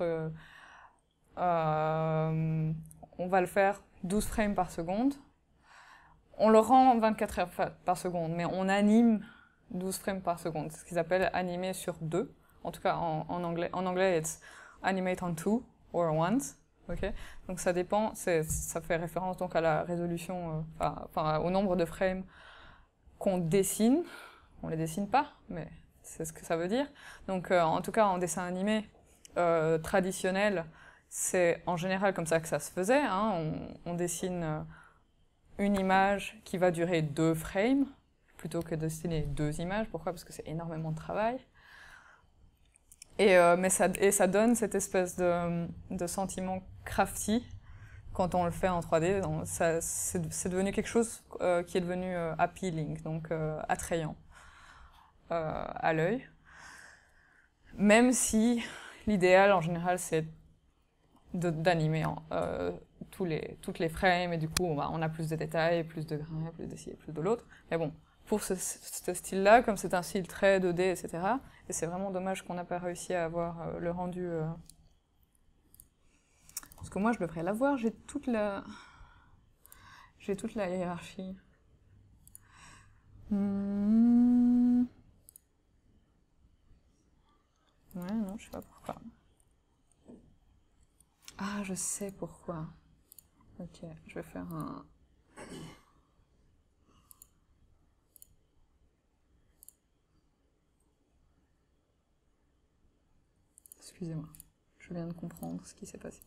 On va le faire 12 frames par seconde. On le rend 24 heures par seconde, mais on anime 12 frames par seconde. C'est ce qu'ils appellent animer sur 2. En tout cas, en anglais. En anglais, it's animate on 2 or once. Okay. Donc ça dépend, ça fait référence donc à la résolution, au nombre de frames qu'on dessine. On les dessine pas, mais c'est ce que ça veut dire. Donc en tout cas en dessin animé traditionnel, c'est en général comme ça que ça se faisait. Hein. On dessine une image qui va durer 2 frames, plutôt que de dessiner 2 images. Pourquoi? Parce que c'est énormément de travail. Mais ça donne cette espèce de sentiment crafty quand on le fait en 3D. C'est devenu quelque chose qui est devenu appealing, donc attrayant à l'œil. Même si l'idéal en général c'est d'animer toutes les frames, et du coup on a plus de détails, plus de grains, plus de ci et plus de l'autre. Mais bon, pour ce style-là, comme c'est un style très 2D, etc., et c'est vraiment dommage qu'on n'a pas réussi à avoir le rendu... Parce que moi, je devrais l'avoir, j'ai toute la hiérarchie. Ouais, non, je sais pas pourquoi. Ah, je sais pourquoi. Ok, je vais faire un... Excusez-moi, je viens de comprendre ce qui s'est passé.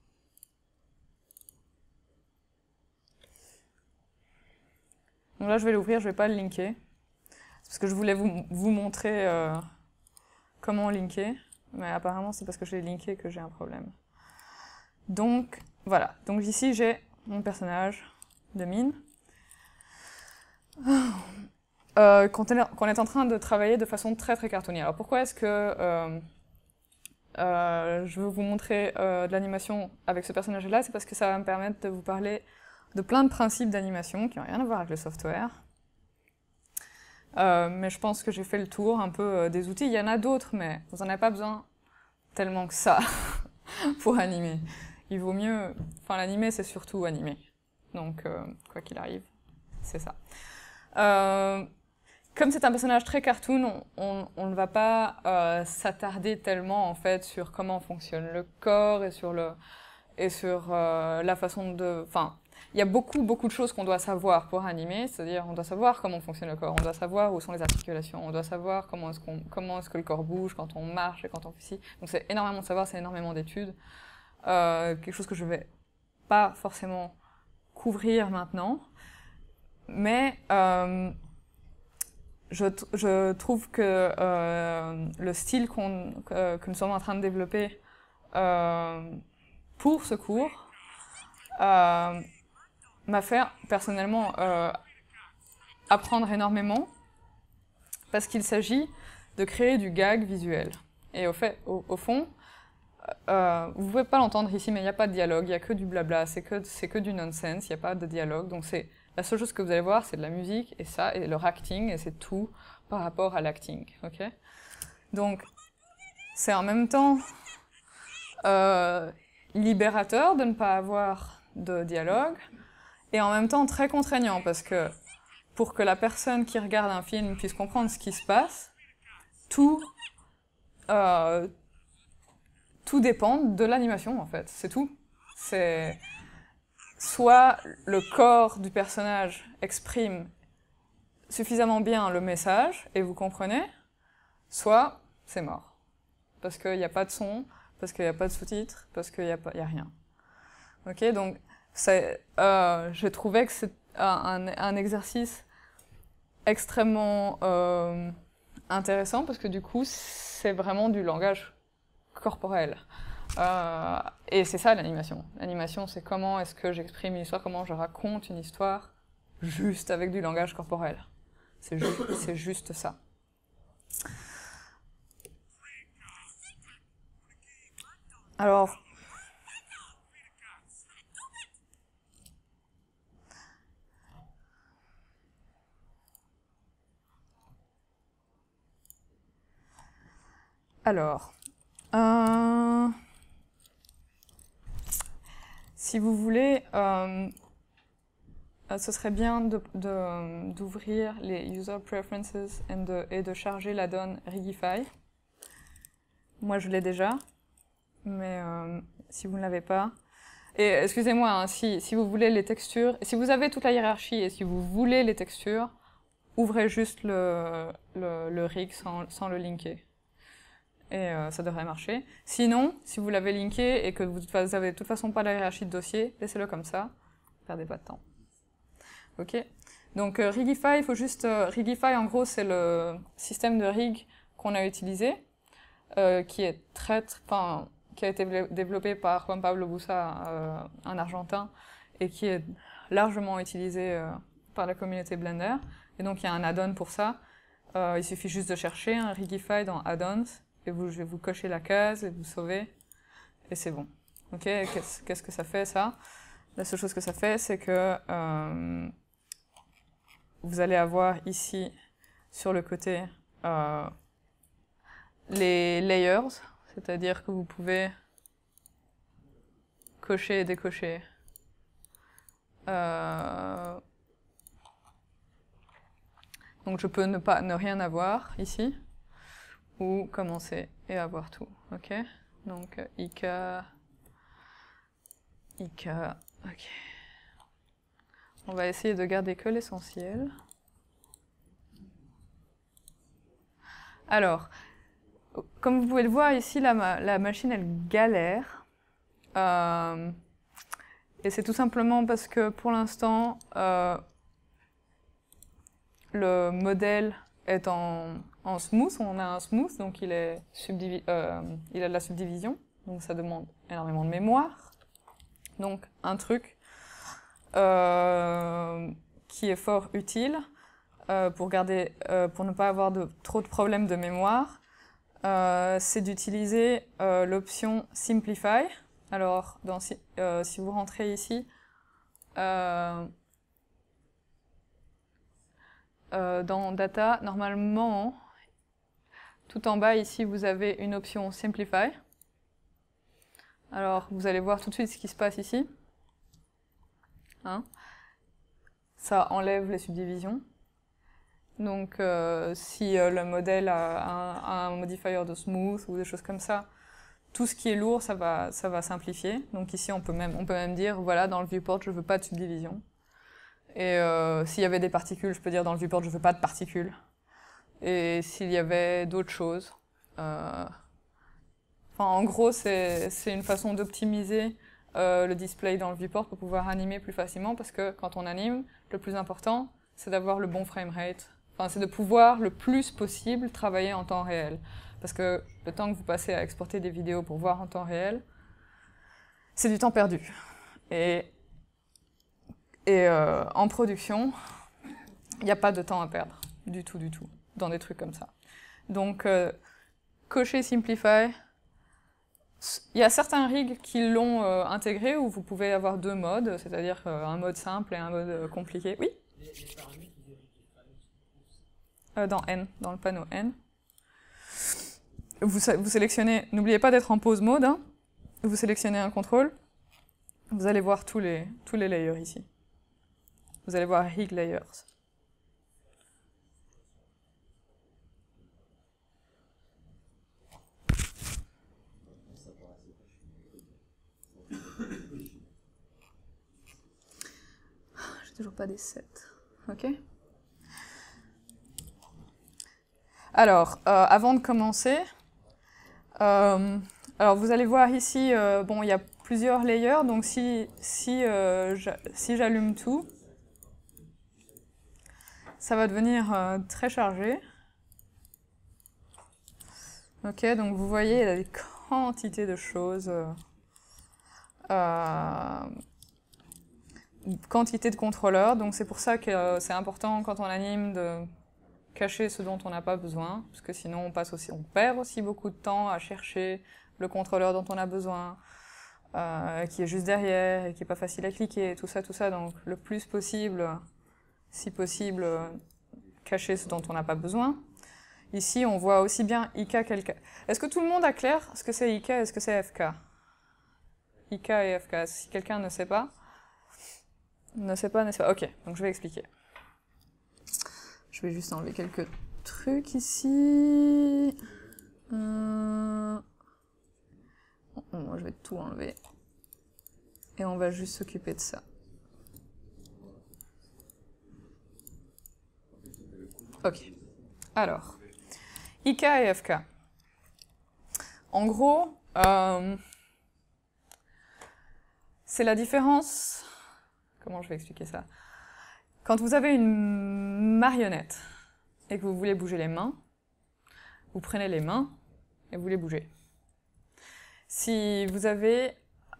Donc là, je vais l'ouvrir, je vais pas le linker. C'est parce que je voulais vous montrer comment linker, mais apparemment c'est parce que je l'ai linké que j'ai un problème. Donc, voilà. Donc ici, j'ai mon personnage de mine. Qu'on est en train de travailler de façon très très cartoony. Alors pourquoi est-ce que je veux vous montrer de l'animation avec ce personnage-là? C'est parce que ça va me permettre de vous parler de plein de principes d'animation qui n'ont rien à voir avec le software. Mais je pense que j'ai fait le tour un peu des outils. Il y en a d'autres, mais vous n'en avez pas besoin tellement que ça pour animer. Il vaut mieux... Enfin, l'animer, c'est surtout animer. Donc, quoi qu'il arrive, c'est ça. Comme c'est un personnage très cartoon, on ne va pas s'attarder tellement, en fait, sur comment fonctionne le corps et sur la façon de... Enfin, il y a beaucoup de choses qu'on doit savoir pour animer, c'est-à-dire on doit savoir comment fonctionne le corps, on doit savoir où sont les articulations, on doit savoir comment est-ce que le corps bouge quand on marche et quand on fait ci. Donc c'est énormément de savoir, c'est énormément d'études. Quelque chose que je vais pas forcément couvrir maintenant. Mais je trouve que le style que nous sommes en train de développer pour ce cours m'a fait personnellement apprendre énormément parce qu'il s'agit de créer du gag visuel. Et au fond, vous ne pouvez pas l'entendre ici, mais il n'y a pas de dialogue, il n'y a que du blabla, c'est que du nonsense, il n'y a pas de dialogue. Donc la seule chose que vous allez voir, c'est de la musique et ça, et leur acting, et c'est tout par rapport à l'acting. Okay, donc c'est en même temps libérateur de ne pas avoir de dialogue, et en même temps très contraignant, parce que pour que la personne qui regarde un film puisse comprendre ce qui se passe, tout dépend de l'animation, en fait, c'est tout. C'est soit le corps du personnage exprime suffisamment bien le message, et vous comprenez, soit c'est mort. Parce qu'il n'y a pas de son, parce qu'il n'y a pas de sous-titres, parce qu'il n'y a rien. Ok, donc je trouvais que c'est un exercice extrêmement intéressant, parce que du coup, c'est vraiment du langage corporel. Et c'est ça l'animation. L'animation, c'est comment est-ce que j'exprime une histoire, comment je raconte une histoire, juste avec du langage corporel. C'est juste ça. Alors, si vous voulez, ce serait bien d'ouvrir les User Preferences et de charger l'add-on Rigify. Moi, je l'ai déjà, mais si vous ne l'avez pas... Et excusez-moi, hein, si vous voulez les textures, si vous avez toute la hiérarchie et si vous voulez les textures, ouvrez juste le rig sans le linker. Et ça devrait marcher. Sinon, si vous l'avez linké et que vous avez de toute façon pas la hiérarchie de dossier, laissez-le comme ça, perdez pas de temps. Ok. Donc Rigify, il faut juste... Rigify, en gros, c'est le système de rig qu'on a utilisé, qui est qui a été développé par Juan Pablo Bussa, un Argentin, et qui est largement utilisé par la communauté Blender. Et donc il y a un add-on pour ça. Il suffit juste de chercher un Rigify dans Add-ons, et vous cochez la case, et vous sauvez, et c'est bon. Ok, qu'est-ce que ça fait, ça? La seule chose que ça fait, c'est que vous allez avoir ici, sur le côté, les layers, c'est-à-dire que vous pouvez cocher et décocher donc je peux ne rien avoir ici, ou commencer et avoir tout, ok? Donc IK, ok. On va essayer de garder que l'essentiel. Alors, comme vous pouvez le voir ici, la machine, elle galère. Et c'est tout simplement parce que pour l'instant, le modèle est en smooth. On a un smooth, donc il a de la subdivision. Donc ça demande énormément de mémoire. Donc un truc qui est fort utile pour ne pas avoir trop de problèmes de mémoire, c'est d'utiliser l'option Simplify. Alors, si vous rentrez ici, dans Data, normalement, tout en bas ici, vous avez une option Simplify. Alors, vous allez voir tout de suite ce qui se passe ici. Hein? Ça enlève les subdivisions. Donc, si le modèle a un modifier de smooth ou des choses comme ça, tout ce qui est lourd, ça va simplifier. Donc ici, on peut même dire, voilà, dans le viewport, je veux pas de subdivision. Et s'il y avait des particules, je peux dire dans le viewport, je veux pas de particules. Et s'il y avait d'autres choses. En gros, c'est une façon d'optimiser le display dans le viewport pour pouvoir animer plus facilement, parce que quand on anime, le plus important, c'est d'avoir le bon framerate. enfin, c'est de pouvoir le plus possible travailler en temps réel. Parce que le temps que vous passez à exporter des vidéos pour voir en temps réel, c'est du temps perdu. Et en production, il n'y a pas de temps à perdre, du tout, dans des trucs comme ça. Donc, cocher Simplify, il y a certains rigs qui l'ont intégré où vous pouvez avoir deux modes, c'est-à-dire un mode simple et un mode compliqué. Oui? Les paramètres de Rigify, dans N, dans le panneau N. Vous sélectionnez, n'oubliez pas d'être en pause mode, hein. Vous sélectionnez un contrôle, vous allez voir tous les layers ici. Vous allez voir Rig Layers. J'ai toujours pas des 7. Ok. Alors, avant de commencer, alors vous allez voir ici, bon, il y a plusieurs layers, donc si j'allume tout, ça va devenir très chargé. Ok, donc vous voyez, il y a des quantités de choses, quantité de contrôleurs, donc c'est pour ça que c'est important quand on anime de cacher ce dont on n'a pas besoin, parce que sinon on perd aussi beaucoup de temps à chercher le contrôleur dont on a besoin, qui est juste derrière et qui est pas facile à cliquer, tout ça, donc le plus possible, si possible, cacher ce dont on n'a pas besoin. Ici, on voit aussi bien IK qu'LK. Est-ce que tout le monde a clair ce que c'est IK et ce que c'est FK? IK et FK, si quelqu'un ne sait pas. Ok, donc je vais expliquer. Je vais juste enlever quelques trucs ici. Bon, moi je vais tout enlever. Et on va juste s'occuper de ça. Ok. Alors, IK et FK. En gros, c'est la différence... Comment je vais expliquer ça? Quand vous avez une marionnette et que vous voulez bouger les mains, vous prenez les mains et vous les bougez. Si vous avez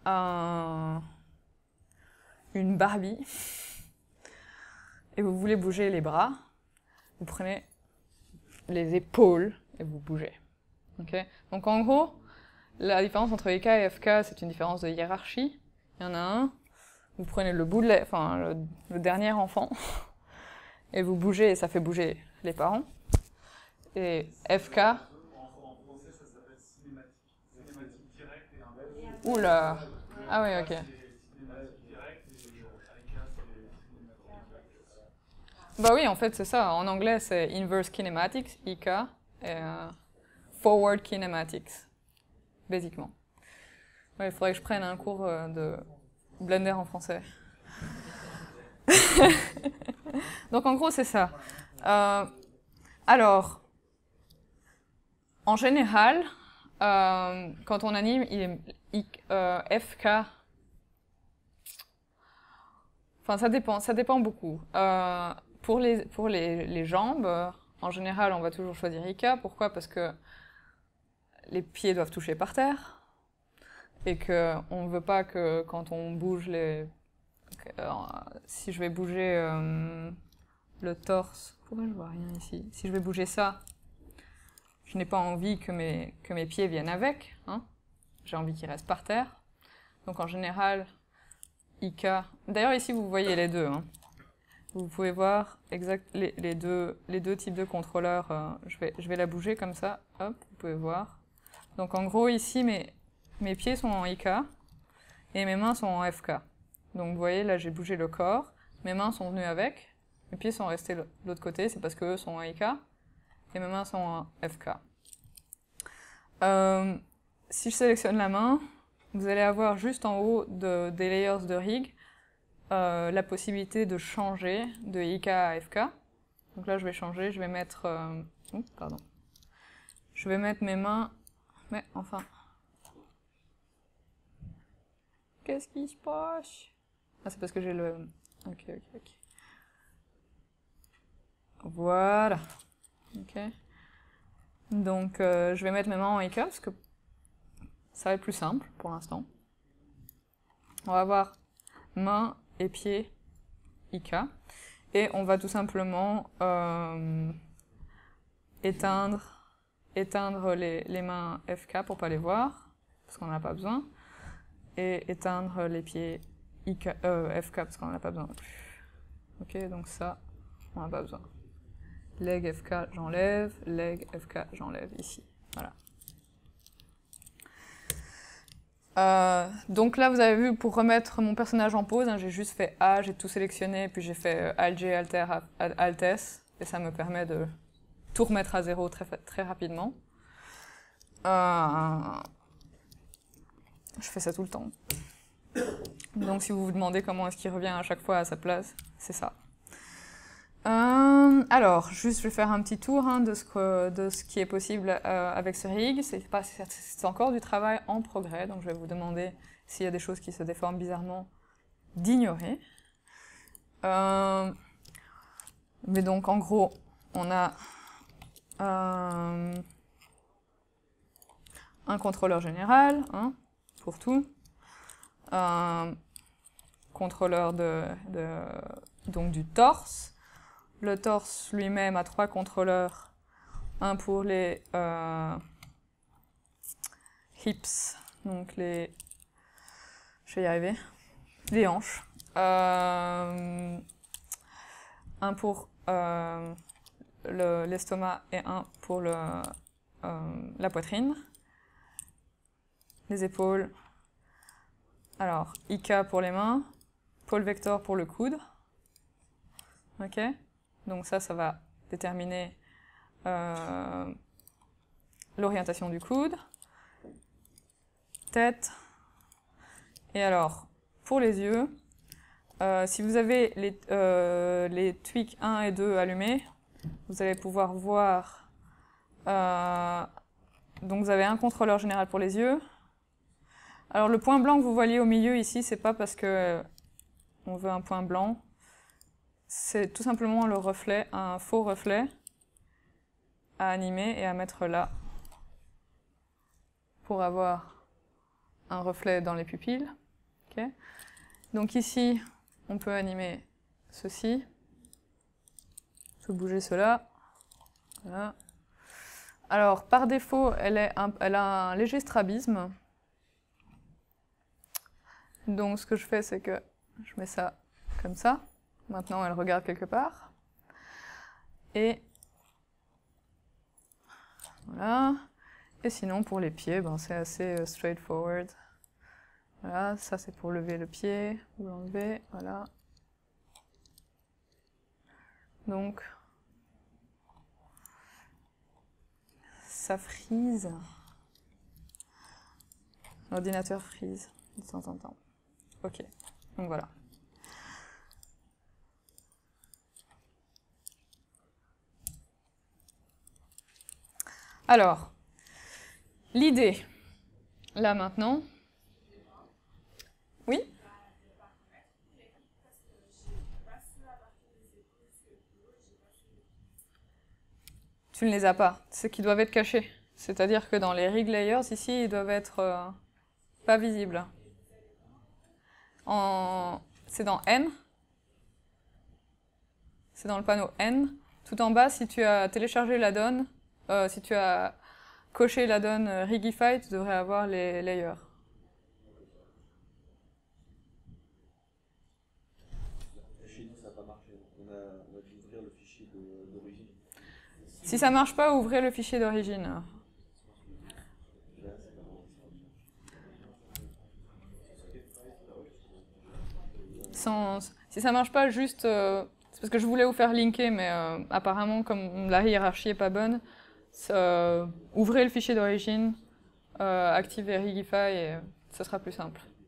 une Barbie et vous voulez bouger les bras, vous prenez les épaules et vous bougez. Okay? Donc en gros, la différence entre IK et FK, c'est une différence de hiérarchie. Il y en a un, vous prenez le bout de le dernier enfant et vous bougez et ça fait bouger les parents. Et FK... En français, ça s'appelle cinématique. Cinématique directe et inverse. Oula! Ah oui, ok. Cinématique directe et avec un, c'est cinématique. Bah oui, en fait, c'est ça. En anglais, c'est Inverse Kinematics, IK, et Forward Kinematics, basiquement. Ouais, il faudrait que je prenne un cours de Blender en français. Donc en gros, c'est ça. Alors, en général, quand on anime, FK... Enfin, ça dépend beaucoup. Pour les jambes, en général, on va toujours choisir IK. Pourquoi? Parce que les pieds doivent toucher par terre et qu'on ne veut pas que quand on bouge si je vais bouger le torse... Pourquoi je vois rien ici? Si je vais bouger ça, je n'ai pas envie que mes pieds viennent avec. Hein. J'ai envie qu'ils restent par terre. Donc en général, IK... D'ailleurs ici vous voyez les deux. Hein. Vous pouvez voir les deux types de contrôleurs. Je vais la bouger comme ça. Hop, vous pouvez voir. Donc en gros ici mes pieds sont en IK et mes mains sont en FK. Donc vous voyez là j'ai bougé le corps. Mes mains sont venues avec. Mes pieds sont restés de l'autre côté. C'est parce qu'eux sont en IK et mes mains sont en FK. Si je sélectionne la main, vous allez avoir juste en haut des layers de rig la possibilité de changer de IK à FK. Donc là, je vais changer, je vais mettre... Je vais mettre mes mains... Mais enfin... Qu'est-ce qui se passe? Ah, c'est parce que j'ai le... Ok. Voilà. Ok. Donc, je vais mettre mes mains en IK parce que ça va être plus simple pour l'instant. On va avoir main et pied IK. Et on va tout simplement éteindre les mains FK pour pas les voir, parce qu'on n'en a pas besoin. Et éteindre les pieds FK parce qu'on n'en a pas besoin non plus. Ok, donc ça, on n'a pas besoin. Leg FK, j'enlève. Leg FK, j'enlève ici. Voilà. Donc là, vous avez vu, pour remettre mon personnage en pause, hein, j'ai juste fait A, j'ai tout sélectionné, puis j'ai fait Alt-G, Alt-R, Alt-S, et ça me permet de tout remettre à zéro très rapidement. Je fais ça tout le temps. Donc si vous vous demandez comment est-ce qu'il revient à chaque fois à sa place, c'est ça. Alors, juste je vais faire un petit tour hein, de ce qui est possible avec ce rig. C'est encore du travail en progrès, donc je vais vous demander s'il y a des choses qui se déforment bizarrement, d'ignorer. Mais donc en gros, on a un contrôleur général hein, pour tout, contrôleur donc du torse. Le torse lui-même a 3 contrôleurs, un pour les hips, donc les... je vais y arriver, les hanches, un pour l'estomac et un pour la poitrine, les épaules, alors IK pour les mains, pôle vector pour le coude, ok. Donc ça va déterminer l'orientation du coude, tête, et alors, pour les yeux, si vous avez les tweaks 1 et 2 allumés, vous allez pouvoir voir, donc vous avez un contrôleur général pour les yeux. Alors le point blanc que vous voyez au milieu ici, c'est pas parce que on veut un point blanc, c'est tout simplement le reflet, un faux reflet à animer et à mettre là pour avoir un reflet dans les pupilles. Okay. Donc ici, on peut animer ceci, on peut bouger cela. Voilà. Alors par défaut, elle a un léger strabisme. Donc ce que je fais, c'est que je mets ça comme ça. Maintenant, elle regarde quelque part. Et voilà. Et sinon, pour les pieds, ben, c'est assez straightforward. Voilà, ça c'est pour lever le pied, vous l'enlevez, voilà. Donc, ça freeze. L'ordinateur freeze de temps en temps. Ok, donc voilà. Alors, l'idée, là maintenant, oui? Tu ne les as pas, c'est qu'ils doivent être cachés. C'est-à-dire que dans les rig layers, ici, ils doivent être pas visibles. C'est dans N, c'est dans le panneau N. Tout en bas, si tu as téléchargé l'add-on, si tu as coché l'add-on Rigify, tu devrais avoir les layers. Chez nous, ça n'a pas marché. On a dû ouvrir le fichier d'origine. Si ça ne marche pas, ouvrez le fichier d'origine. Si ça ne marche pas, juste... c'est parce que je voulais vous faire linker, mais apparemment, comme la hiérarchie n'est pas bonne, ouvrez le fichier d'origine, activez Rigify et ce sera plus simple.